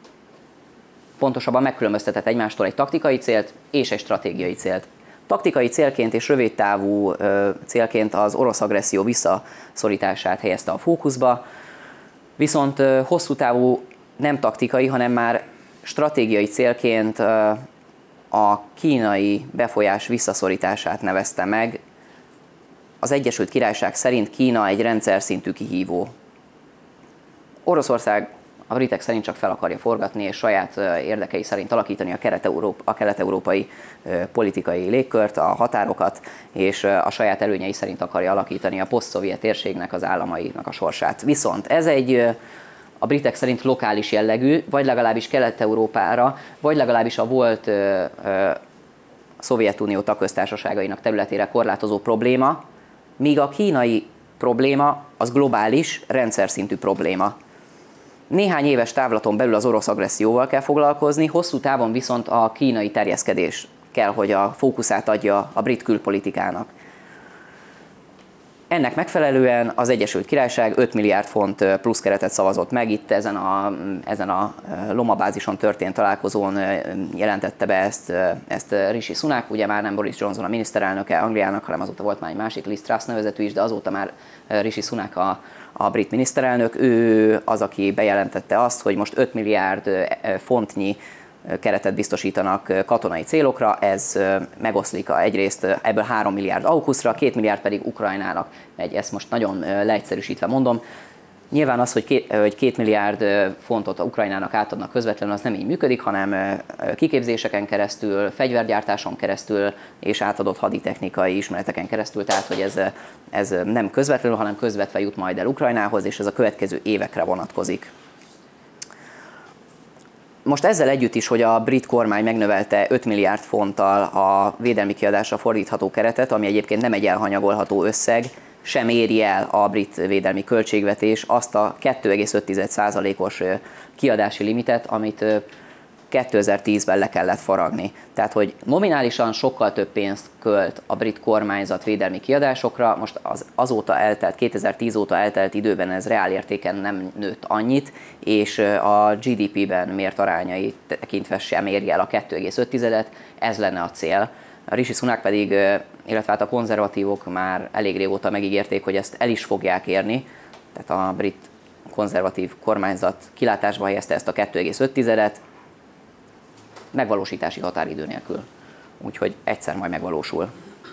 Pontosabban megkülönböztetett egymástól egy taktikai célt és egy stratégiai célt. Taktikai célként és rövidtávú célként az orosz agresszió visszaszorítását helyezte a fókuszba, viszont hosszú távú nem taktikai, hanem már stratégiai célként a kínai befolyás visszaszorítását nevezte meg. Az Egyesült Királyság szerint Kína egy rendszer szintű kihívó. Oroszország a britek szerint csak fel akarja forgatni, és saját érdekei szerint alakítani a kelet-európa, a kelet-európai politikai légkört, a határokat, és a saját előnyei szerint akarja alakítani a poszt-szovjet térségnek, az államainak a sorsát. Viszont ez egy a britek szerint lokális jellegű, vagy legalábbis Kelet-Európára, vagy legalábbis a volt ö, ö, Szovjetunió tagköztársaságainak területére korlátozó probléma, míg a kínai probléma az globális, rendszer szintű probléma. Néhány éves távlaton belül az orosz agresszióval kell foglalkozni, hosszú távon viszont a kínai terjeszkedés kell, hogy a fókuszát adja a brit külpolitikának. Ennek megfelelően az Egyesült Királyság öt milliárd font plusz keretet szavazott meg, itt ezen a, ezen a Loma-bázison történt találkozón jelentette be ezt, ezt Rishi Sunak, ugye már nem Boris Johnson a miniszterelnöke Angliának, hanem azóta volt már egy másik Liz Truss nevezetű is, de azóta már Rishi Sunak a, a brit miniszterelnök, ő az, aki bejelentette azt, hogy most öt milliárd fontnyi keretet biztosítanak katonai célokra, ez megoszlik egyrészt ebből három milliárd AUKUS-ra, két milliárd pedig Ukrajnának megy, ezt most nagyon leegyszerűsítve mondom. Nyilván az, hogy két, hogy két milliárd fontot a Ukrajnának átadnak közvetlenül, az nem így működik, hanem kiképzéseken keresztül, fegyvergyártáson keresztül és átadott haditechnikai ismereteken keresztül, tehát hogy ez, ez nem közvetlenül, hanem közvetve jut majd el Ukrajnához, és ez a következő évekre vonatkozik. Most ezzel együtt is, hogy a brit kormány megnövelte öt milliárd fonttal a védelmi kiadásra fordítható keretet, ami egyébként nem egy elhanyagolható összeg, sem éri el a brit védelmi költségvetés azt a kettő egész öt százalékos kiadási limitet, amit kétezer-tízben le kellett faragni. Tehát, hogy nominálisan sokkal több pénzt költ a brit kormányzat védelmi kiadásokra, most az azóta eltelt, kétezer-tíz óta eltelt időben ez reálértéken nem nőtt annyit, és a gé dé pé-ben mért arányai tekintve sem éri el a kettő egész öt, ez lenne a cél. A Rishi Sunak pedig, illetve hát a konzervatívok már elég régóta megígérték, hogy ezt el is fogják érni, tehát a brit konzervatív kormányzat kilátásba helyezte ezt a kettő egész öt, megvalósítási határidő nélkül. Úgyhogy egyszer majd megvalósul.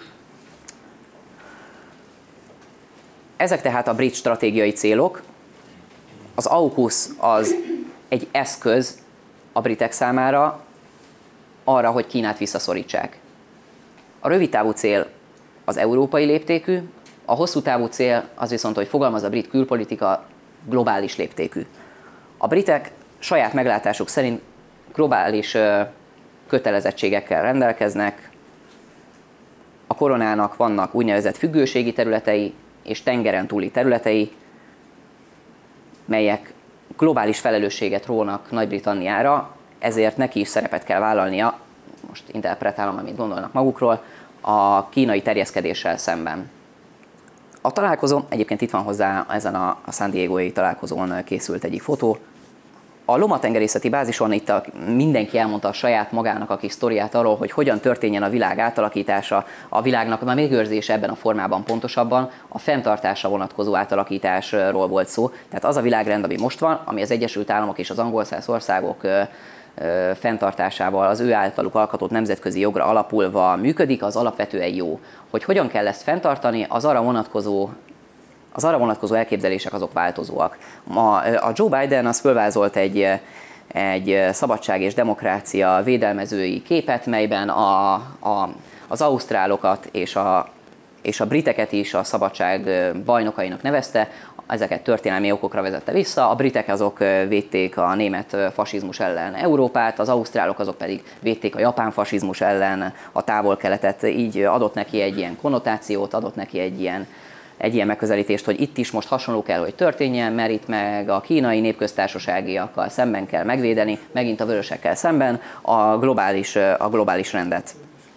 Ezek tehát a brit stratégiai célok. Az AUKUS az egy eszköz a britek számára arra, hogy Kínát visszaszorítsák. A rövidtávú cél az európai léptékű, a hosszú távú cél az viszont, hogy fogalmaz a brit külpolitika, globális léptékű. A britek saját meglátásuk szerint globális kötelezettségekkel rendelkeznek, a koronának vannak úgynevezett függőségi területei és tengeren túli területei, melyek globális felelősséget rónak Nagy-Britanniára, ezért neki is szerepet kell vállalnia, most interpretálom, amit gondolnak magukról, a kínai terjeszkedéssel szemben. A találkozón, egyébként itt van hozzá ezen a San Diegói találkozón készült egyik fotó, A Loma-tengerészeti bázison itt a, mindenki elmondta a saját magának a kis sztoriát arról, hogy hogyan történjen a világ átalakítása, a világnak a megőrzése ebben a formában pontosabban, a fenntartásra vonatkozó átalakításról volt szó. Tehát az a világrend, ami most van, ami az Egyesült Államok és az angolszász országok ö, ö, fenntartásával, az ő általuk alkotott nemzetközi jogra alapulva működik, az alapvetően jó. Hogy hogyan kell ezt fenntartani, az arra vonatkozó Az arra vonatkozó elképzelések azok változóak. Ma a Joe Biden az fölvázolt egy, egy szabadság és demokrácia védelmezői képet, melyben a, a, az ausztrálokat és a, és a briteket is a szabadság bajnokainak nevezte, ezeket történelmi okokra vezette vissza, a britek azok védték a német fasizmus ellen Európát, az ausztrálok azok pedig védték a japán fasizmus ellen a távol-keletet, így adott neki egy ilyen konnotációt, adott neki egy ilyen egy ilyen megközelítést, hogy itt is most hasonló kell, hogy történjen, mert itt meg a kínai népköztársaságiakkal szemben kell megvédeni, megint a vörösekkel szemben a globális, a globális rendet.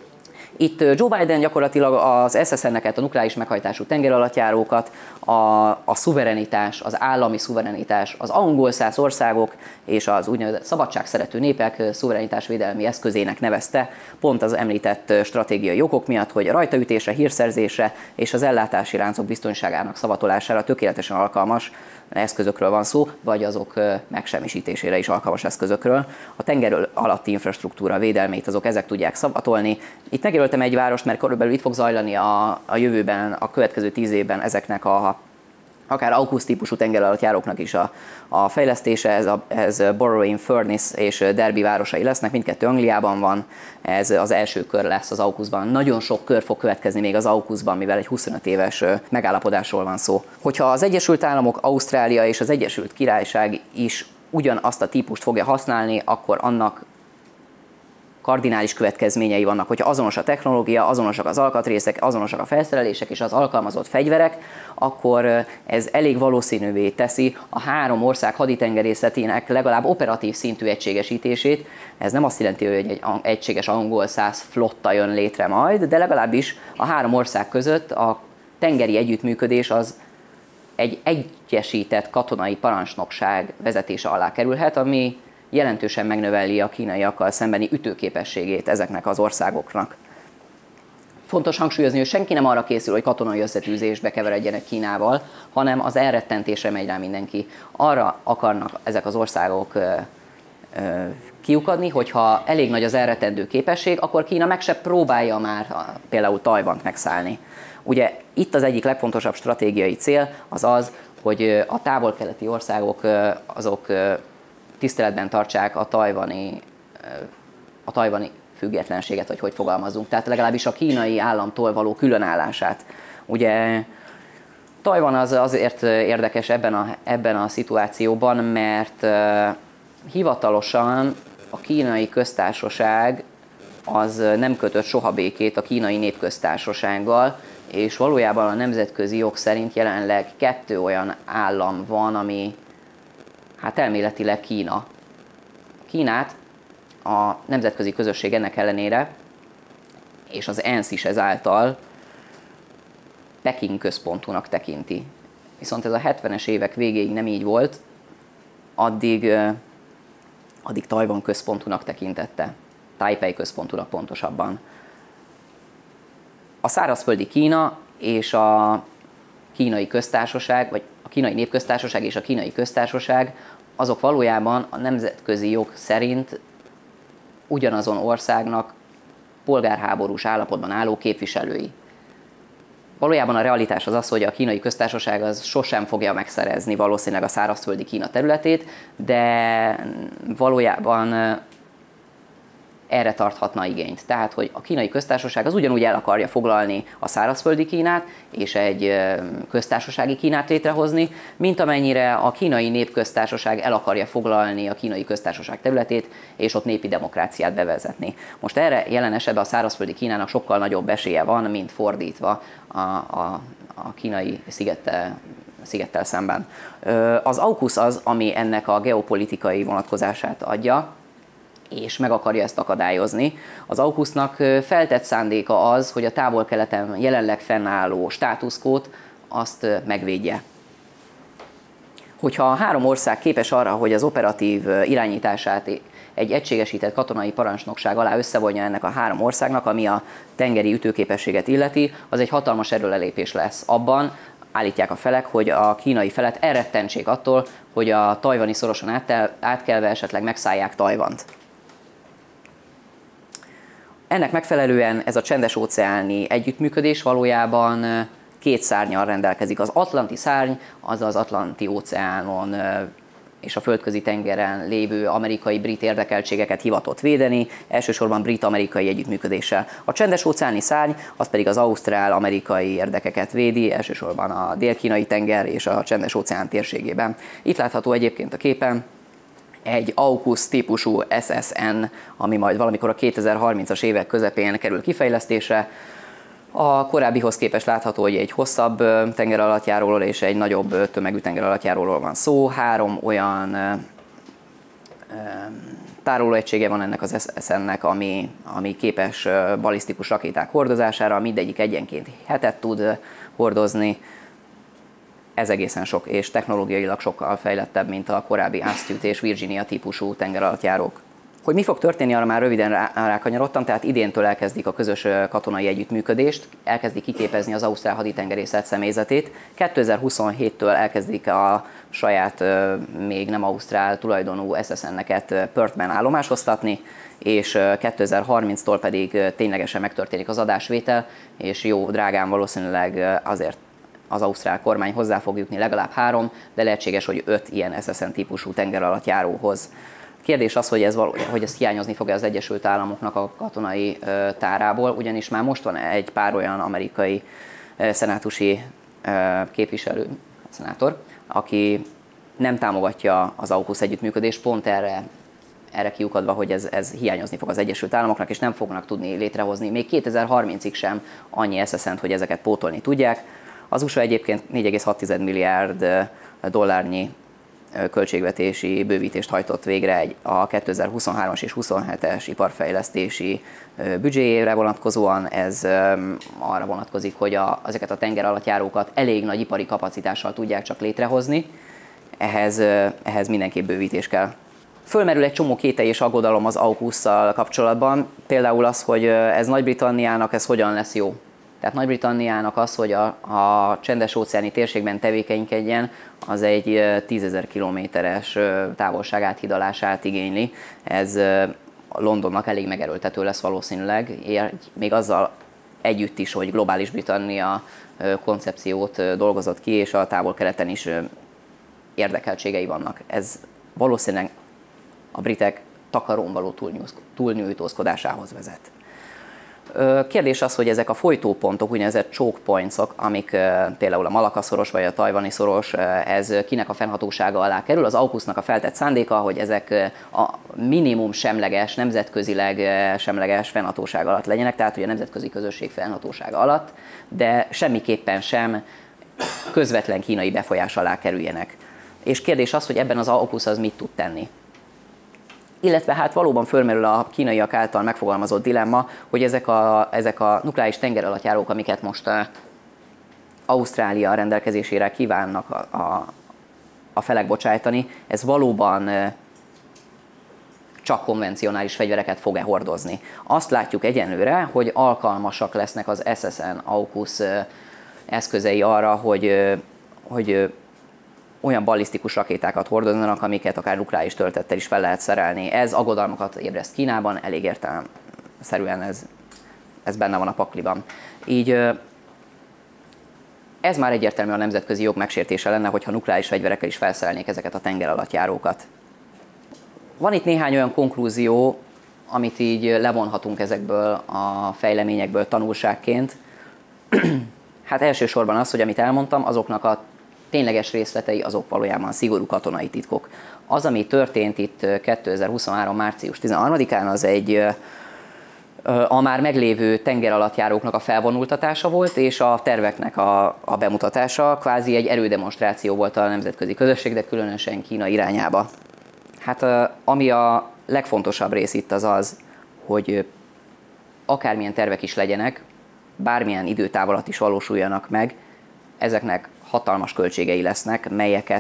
Itt Joe Biden gyakorlatilag az es es en-eket, a nukleáris meghajtású tengeralattjárókat, a, a szuverenitás, az állami szuverenitás, az angolszász országok és az úgynevezett szabadságszerető népek szuverenitásvédelmi eszközének nevezte, pont az említett stratégiai okok miatt, hogy rajtaütésre, hírszerzésre és az ellátási láncok biztonságának szavatolására tökéletesen alkalmas eszközökről van szó, vagy azok megsemmisítésére is alkalmas eszközökről. A tenger alatti infrastruktúra védelmét azok ezek tudják szavatolni. Itt megjelöltem egy várost, mert körülbelül itt fog zajlani a, a jövőben, a következő tíz évben ezeknek a akár AUKUS típusú tengeralattjáróknak is a, a fejlesztése, ez, a, ez Borrow-in-Furness és Derby városai lesznek, mindkettő Angliában van, ez az első kör lesz az AUKUS-ban. Nagyon sok kör fog következni még az AUKUS-ban, mivel egy huszonöt éves megállapodásról van szó. Hogyha az Egyesült Államok, Ausztrália és az Egyesült Királyság is ugyanazt a típust fogja használni, akkor annak kardinális következményei vannak, hogyha azonos a technológia, azonosak az alkatrészek, azonosak a felszerelések és az alkalmazott fegyverek, akkor ez elég valószínűvé teszi a három ország haditengerészetének legalább operatív szintű egységesítését. Ez nem azt jelenti, hogy egy egységes angol-szász flotta jön létre majd, de legalábbis a három ország között a tengeri együttműködés az egy egyesített katonai parancsnokság vezetése alá kerülhet, ami jelentősen megnöveli a kínaiakkal szembeni ütőképességét ezeknek az országoknak. Fontos hangsúlyozni, hogy senki nem arra készül, hogy katonai összetűzésbe keveredjenek Kínával, hanem az elrettentésre megy rá mindenki. Arra akarnak ezek az országok ö, ö, kiukadni, hogyha elég nagy az elrettentő képesség, akkor Kína meg se próbálja már például Tajvant megszállni. Ugye itt az egyik legfontosabb stratégiai cél az az, hogy a távol-keleti országok azok tiszteletben tartsák a tajvani, a tajvani függetlenséget, vagy hogy fogalmazunk. Tehát legalábbis a kínai államtól való különállását. Ugye Tajvan az azért érdekes ebben a, ebben a szituációban, mert hivatalosan a kínai köztársaság az nem kötött soha békét a kínai népköztársasággal, és valójában a nemzetközi jog szerint jelenleg kettő olyan állam van, ami hát elméletileg Kína. Kínát a nemzetközi közösség ennek ellenére, és az ENSZ is ezáltal Peking központúnak tekinti. Viszont ez a hetvenes évek végéig nem így volt, addig, addig Tajvan központúnak tekintette. Taipei központúnak pontosabban. A szárazföldi Kína és a kínai köztársaság, vagy a kínai népköztársaság és a kínai köztársaság, azok valójában a nemzetközi jog szerint ugyanazon országnak polgárháborús állapotban álló képviselői. Valójában a realitás az az, hogy a kínai köztársaság az sosem fogja megszerezni valószínűleg a szárazföldi Kína területét, de valójában erre tarthatna igényt. Tehát, hogy a kínai köztársaság az ugyanúgy el akarja foglalni a szárazföldi Kínát, és egy köztársasági Kínát létrehozni, mint amennyire a kínai népköztársaság el akarja foglalni a kínai köztársaság területét, és ott népi demokráciát bevezetni. Most erre jelen esetben a szárazföldi Kínának sokkal nagyobb esélye van, mint fordítva a, a, a kínai szigettel, szigettel szemben. Az AUKUS az, ami ennek a geopolitikai vonatkozását adja, és meg akarja ezt akadályozni. Az AUKUS-nak feltett szándéka az, hogy a távol-keleten jelenleg fennálló státuszkót azt megvédje. Hogyha a három ország képes arra, hogy az operatív irányítását egy egységesített katonai parancsnokság alá összevonja ennek a három országnak, ami a tengeri ütőképességet illeti, az egy hatalmas erőlelépés lesz. Abban állítják a felek, hogy a kínai felet elrettentsék attól, hogy a tajvani szoroson áttel, átkelve esetleg megszállják Tajvant. Ennek megfelelően ez a csendes-óceáni együttműködés valójában két szárnnyal rendelkezik. Az atlanti szárny az az Atlanti óceánon és a földközi tengeren lévő amerikai-brit érdekeltségeket hivatott védeni, elsősorban brit-amerikai együttműködéssel. A csendes-óceáni szárny az pedig az ausztrál-amerikai érdekeket védi, elsősorban a dél-kínai tenger és a csendes-óceán térségében. Itt látható egyébként a képen egy AUKUS típusú es es en, ami majd valamikor a kétezer-harmincas évek közepén kerül kifejlesztésre. A korábbihoz képest látható, hogy egy hosszabb tengeralattjáróról és egy nagyobb tömegű tengeralattjáróról van szó. Három olyan tárolóegysége van ennek az es es en-nek, ami, ami képes balisztikus rakéták hordozására, mindegyik egyenként hetet tud hordozni. Ez egészen sok, és technológiailag sokkal fejlettebb, mint a korábbi Astute és Virginia típusú tengeralattjárók. Hogy mi fog történni, arra már röviden rá, rákanyarodtam, tehát idéntől elkezdik a közös katonai együttműködést, elkezdik kiképezni az ausztrál haditengerészet személyzetét, kétezer-huszonhéttől elkezdik a saját, még nem ausztrál tulajdonú es es en-neket Perthben állomásoztatni, és kétezer-harminctól pedig ténylegesen megtörténik az adásvétel, és jó drágán valószínűleg azért az ausztrál kormány hozzá fog jutni legalább három, de lehetséges, hogy öt ilyen es es en típusú tengeralattjáróhoz. Kérdés az, hogy ez, való, hogy ez hiányozni fog az Egyesült Államoknak a katonai ö, tárából, ugyanis már most van egy pár olyan amerikai ö, szenátusi ö, képviselő, szenátor, aki nem támogatja az AUKUS együttműködést, pont erre, erre kiukadva, hogy ez, ez hiányozni fog az Egyesült Államoknak, és nem fognak tudni létrehozni még kétezer-harmincig sem annyi es es en-t, hogy ezeket pótolni tudják. Az u es á egyébként négy egész hat milliárd dollárnyi költségvetési bővítést hajtott végre egy a kétezer-huszonhármas és huszonhetes iparfejlesztési büdzséjére vonatkozóan. Ez arra vonatkozik, hogy a, ezeket a tengeralattjárókat elég nagy ipari kapacitással tudják csak létrehozni, ehhez, ehhez mindenképp bővítés kell. Fölmerül egy csomó kételj és aggodalom az AUKUS-szal kapcsolatban, például az, hogy ez Nagy-Britanniának ez hogyan lesz jó. Tehát Nagy-Britanniának az, hogy a, a csendes-óceáni térségben tevékenykedjen, az egy tízezer kilométeres távolság áthidalását igényli. Ez Londonnak elég megerőltető lesz valószínűleg, még azzal együtt is, hogy globális Britannia koncepciót dolgozott ki, és a távol-keleten is érdekeltségei vannak. Ez valószínűleg a britek takarón való túlnyújtózkodásához vezet. Kérdés az, hogy ezek a folytópontok, úgynevezett choke points-ok, amik például a Malakka-szoros vagy a tajvani szoros, ez kinek a fennhatósága alá kerül. Az AUKUS-nak a feltett szándéka, hogy ezek a minimum semleges, nemzetközileg semleges fennhatóság alatt legyenek, tehát hogy a nemzetközi közösség fennhatósága alatt, de semmiképpen sem közvetlen kínai befolyás alá kerüljenek. És kérdés az, hogy ebben az AUKUS az mit tud tenni. Illetve hát valóban fölmerül a kínaiak által megfogalmazott dilemma, hogy ezek a, ezek a nukleáris tengeralattjárók, amiket most uh, Ausztrália rendelkezésére kívánnak a, a, a felek bocsájtani, ez valóban uh, csak konvencionális fegyvereket fog-e hordozni. Azt látjuk egyenlőre, hogy alkalmasak lesznek az es es en AUKUS uh, eszközei arra, hogy, uh, hogy uh, olyan ballisztikus rakétákat hordoznak, amiket akár nukleáris töltettel is fel lehet szerelni. Ez aggodalmakat ébreszt Kínában, elég értelemszerűen ez, ez benne van a pakliban. Így ez már egyértelműen a nemzetközi jog megsértése lenne, hogyha nukleáris fegyverekkel is felszerelnék ezeket a tengeralattjárókat. Van itt néhány olyan konklúzió, amit így levonhatunk ezekből a fejleményekből tanulságként. Hát elsősorban az, hogy amit elmondtam, azoknak a tényleges részletei azok valójában szigorú katonai titkok. Az, ami történt itt kétezer-huszonhárom. március tizenharmadikán, az egy a már meglévő tengeralattjáróknak a felvonultatása volt, és a terveknek a, a bemutatása, kvázi egy erődemonstráció volt a nemzetközi közösség, de különösen Kína irányába. Hát ami a legfontosabb rész itt az az, hogy akármilyen tervek is legyenek, bármilyen időtáv alatt is valósuljanak meg, ezeknek hatalmas költségei lesznek, melyeket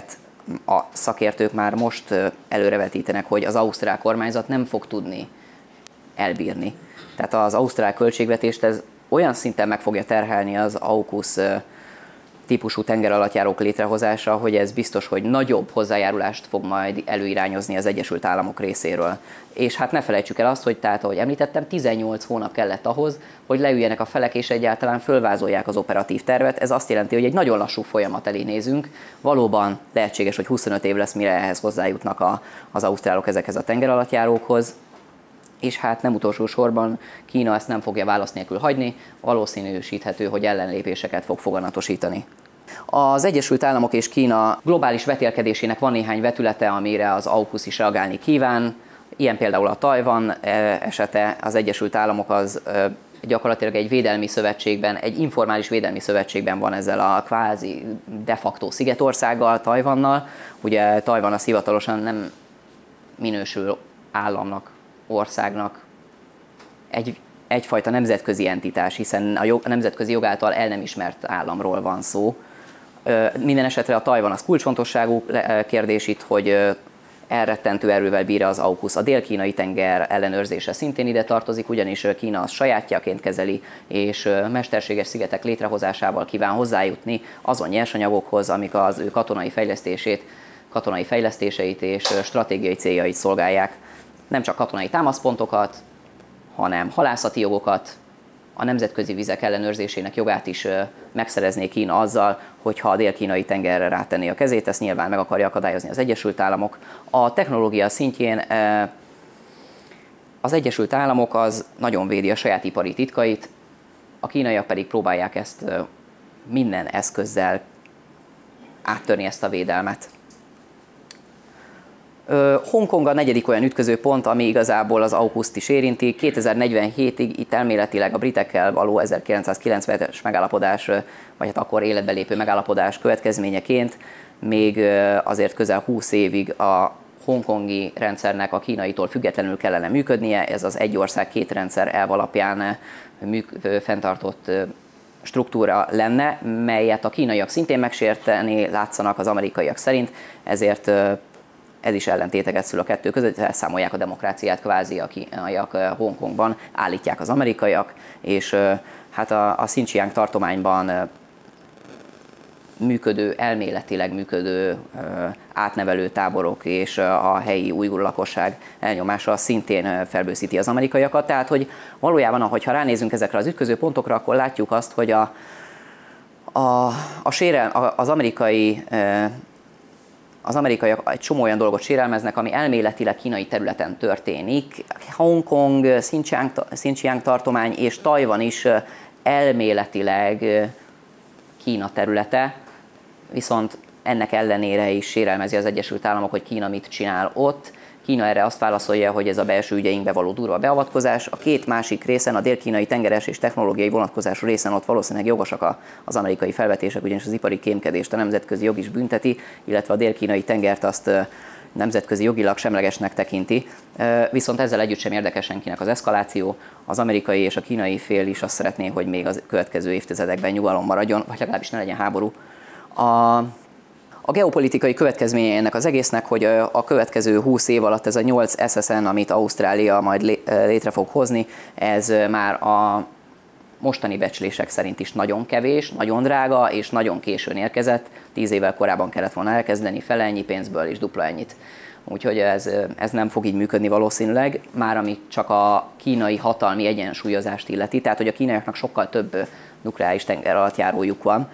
a szakértők már most előrevetítenek, hogy az ausztrál kormányzat nem fog tudni elbírni. Tehát az ausztrál költségvetést ez olyan szinten meg fogja terhelni az AUKUS típusú tengeralattjárók létrehozása, hogy ez biztos, hogy nagyobb hozzájárulást fog majd előirányozni az Egyesült Államok részéről. És hát ne felejtsük el azt, hogy tehát, ahogy említettem, tizennyolc hónap kellett ahhoz, hogy leüljenek a felek és egyáltalán fölvázolják az operatív tervet. Ez azt jelenti, hogy egy nagyon lassú folyamat elé nézünk. Valóban lehetséges, hogy huszonöt év lesz, mire ehhez hozzájutnak a, az ausztrálok ezekhez a tengeralattjárókhoz. És hát nem utolsó sorban Kína ezt nem fogja válasz nélkül hagyni, valószínűsíthető, hogy ellenlépéseket fog foganatosítani. Az Egyesült Államok és Kína globális vetélkedésének van néhány vetülete, amire az AUKUS is reagálni kíván. Ilyen például a Tajvan esete. Az Egyesült Államok az gyakorlatilag egy védelmi szövetségben, egy informális védelmi szövetségben van ezzel a kvázi de facto szigetországgal, Tajvannal. Ugye Tajvan az hivatalosan nem minősül államnak, országnak, egy, egyfajta nemzetközi entitás, hiszen a, jog, a nemzetközi jog által el nem ismert államról van szó. Minden esetre a Tajvan az kulcsfontosságú kérdés itt, hogy elrettentő erővel bír az AUKUS. A dél-kínai tenger ellenőrzése szintén ide tartozik, ugyanis Kína az sajátjaként kezeli, és mesterséges szigetek létrehozásával kíván hozzájutni azon nyersanyagokhoz, amik az ő katonai fejlesztését, katonai fejlesztéseit és stratégiai céljait szolgálják. Nem csak katonai támaszpontokat, hanem halászati jogokat, a nemzetközi vizek ellenőrzésének jogát is megszerezné Kína azzal, hogyha a dél-kínai tengerre rátenné a kezét, ezt nyilván meg akarja akadályozni az Egyesült Államok. A technológia szintjén az Egyesült Államok az nagyon védi a saját ipari titkait, a kínaiak pedig próbálják ezt minden eszközzel áttörni ezt a védelmet. Hongkong a negyedik olyan ütközőpont, ami igazából az AUKUS-t is érinti. kétezer-negyvenhétig itt elméletileg a britekkel való ezerkilencszázkilencvenes megállapodás, vagy hát akkor életbe lépő megállapodás következményeként még azért közel húsz évig a hongkongi rendszernek a kínaitól függetlenül kellene működnie. Ez az egy ország, két rendszer elv alapján műk- fenntartott struktúra lenne, melyet a kínaiak szintén megsérteni látszanak az amerikaiak szerint, ezért ez is ellentéteket szül a kettő között, elszámolják a demokráciát kvázi a kínaiak Hongkongban, állítják az amerikaiak, és hát a, a Xinjiang tartományban működő, elméletileg működő átnevelő táborok és a helyi ujgur lakosság elnyomása szintén felbőszíti az amerikaiakat. Tehát, hogy valójában, ahogyha ránézünk ezekre az ütköző pontokra, akkor látjuk azt, hogy a, a, a sérel, az amerikai Az amerikaiak egy csomó olyan dolgot sérelmeznek, ami elméletileg kínai területen történik. Hongkong, Xinjiang, Xinjiang tartomány és Tajvan is elméletileg Kína területe, viszont ennek ellenére is sérelmezi az Egyesült Államok, hogy Kína mit csinál ott. Kína erre azt válaszolja, hogy ez a belső ügyeinkbe való durva beavatkozás. A két másik részen, a dél-kínai tengeres és technológiai vonatkozású részen ott valószínűleg jogosak az amerikai felvetések, ugyanis az ipari kémkedést a nemzetközi jog is bünteti, illetve a dél-kínai tengert azt nemzetközi jogilag semlegesnek tekinti. Viszont ezzel együtt sem érdekes senkinek az eszkaláció. Az amerikai és a kínai fél is azt szeretné, hogy még az következő évtizedekben nyugalom maradjon, vagy legalábbis ne legyen háború. A A geopolitikai következménye ennek az egésznek, hogy a következő húsz év alatt ez a nyolc es es en, amit Ausztrália majd létre fog hozni, ez már a mostani becslések szerint is nagyon kevés, nagyon drága és nagyon későn érkezett. Tíz évvel korábban kellett volna elkezdeni, fele ennyi pénzből és dupla ennyit. Úgyhogy ez, ez nem fog így működni valószínűleg, már ami csak a kínai hatalmi egyensúlyozást illeti, tehát hogy a kínaiaknak sokkal több nukleáris tengeralattjárójuk van.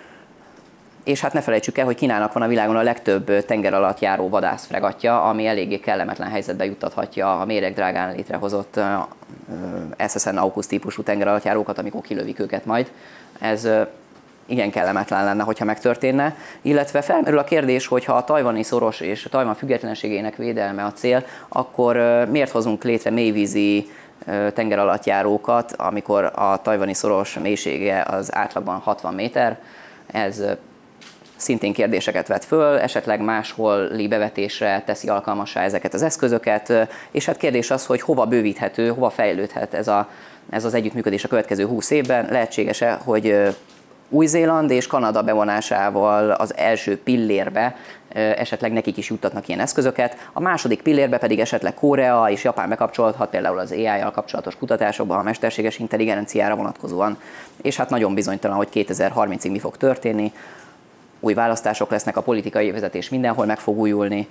És hát ne felejtsük el, hogy Kínának van a világon a legtöbb tenger alatt járó vadászfregatja, ami eléggé kellemetlen helyzetbe juttathatja a méregdrágán létrehozott es es en AUKUS típusú tenger alatt járókat, amikor kilövik őket majd. Ez igen kellemetlen lenne, hogyha megtörténne. Illetve felmerül a kérdés, hogy ha a tajvani szoros és a Tajvan függetlenségének védelme a cél, akkor miért hozunk létre mélyvízi tenger alatt járókat, amikor a tajvani szoros mélysége az átlagban hatvan méter. Ez szintén kérdéseket vet föl, esetleg máshol bevetésre teszi alkalmassá ezeket az eszközöket, és hát kérdés az, hogy hova bővíthető, hova fejlődhet ez, a, ez az együttműködés a következő húsz évben. Lehetséges-e, hogy Új-Zéland és Kanada bevonásával az első pillérbe esetleg nekik is juttatnak ilyen eszközöket, a második pillérbe pedig esetleg Korea és Japán bekapcsolódhat például az á í-jal kapcsolatos kutatásokban, a mesterséges intelligenciára vonatkozóan, és hát nagyon bizonytalan, hogy kétezer-harmincig mi fog történni, új választások lesznek, a politikai vezetés mindenhol meg fog újulni,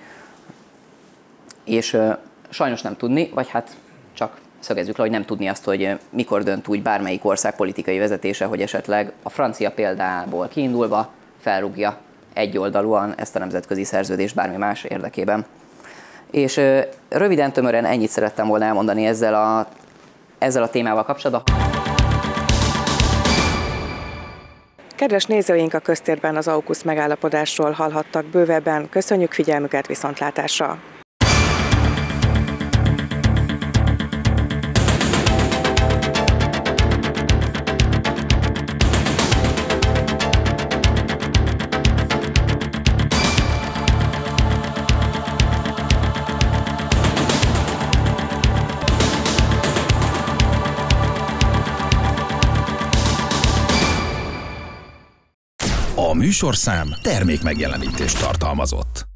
és sajnos nem tudni, vagy hát csak szögezzük le, hogy nem tudni azt, hogy mikor dönt úgy bármelyik ország politikai vezetése, hogy esetleg a francia példából kiindulva felrúgja egyoldalúan ezt a nemzetközi szerződést bármi más érdekében. És röviden, tömören ennyit szerettem volna elmondani ezzel a, ezzel a témával kapcsolatban. Kedves nézőink, a köztérben az AUKUS megállapodásról hallhattak bővebben. Köszönjük figyelmüket, viszontlátásra! A műsorszám termék megjelenítést tartalmazott.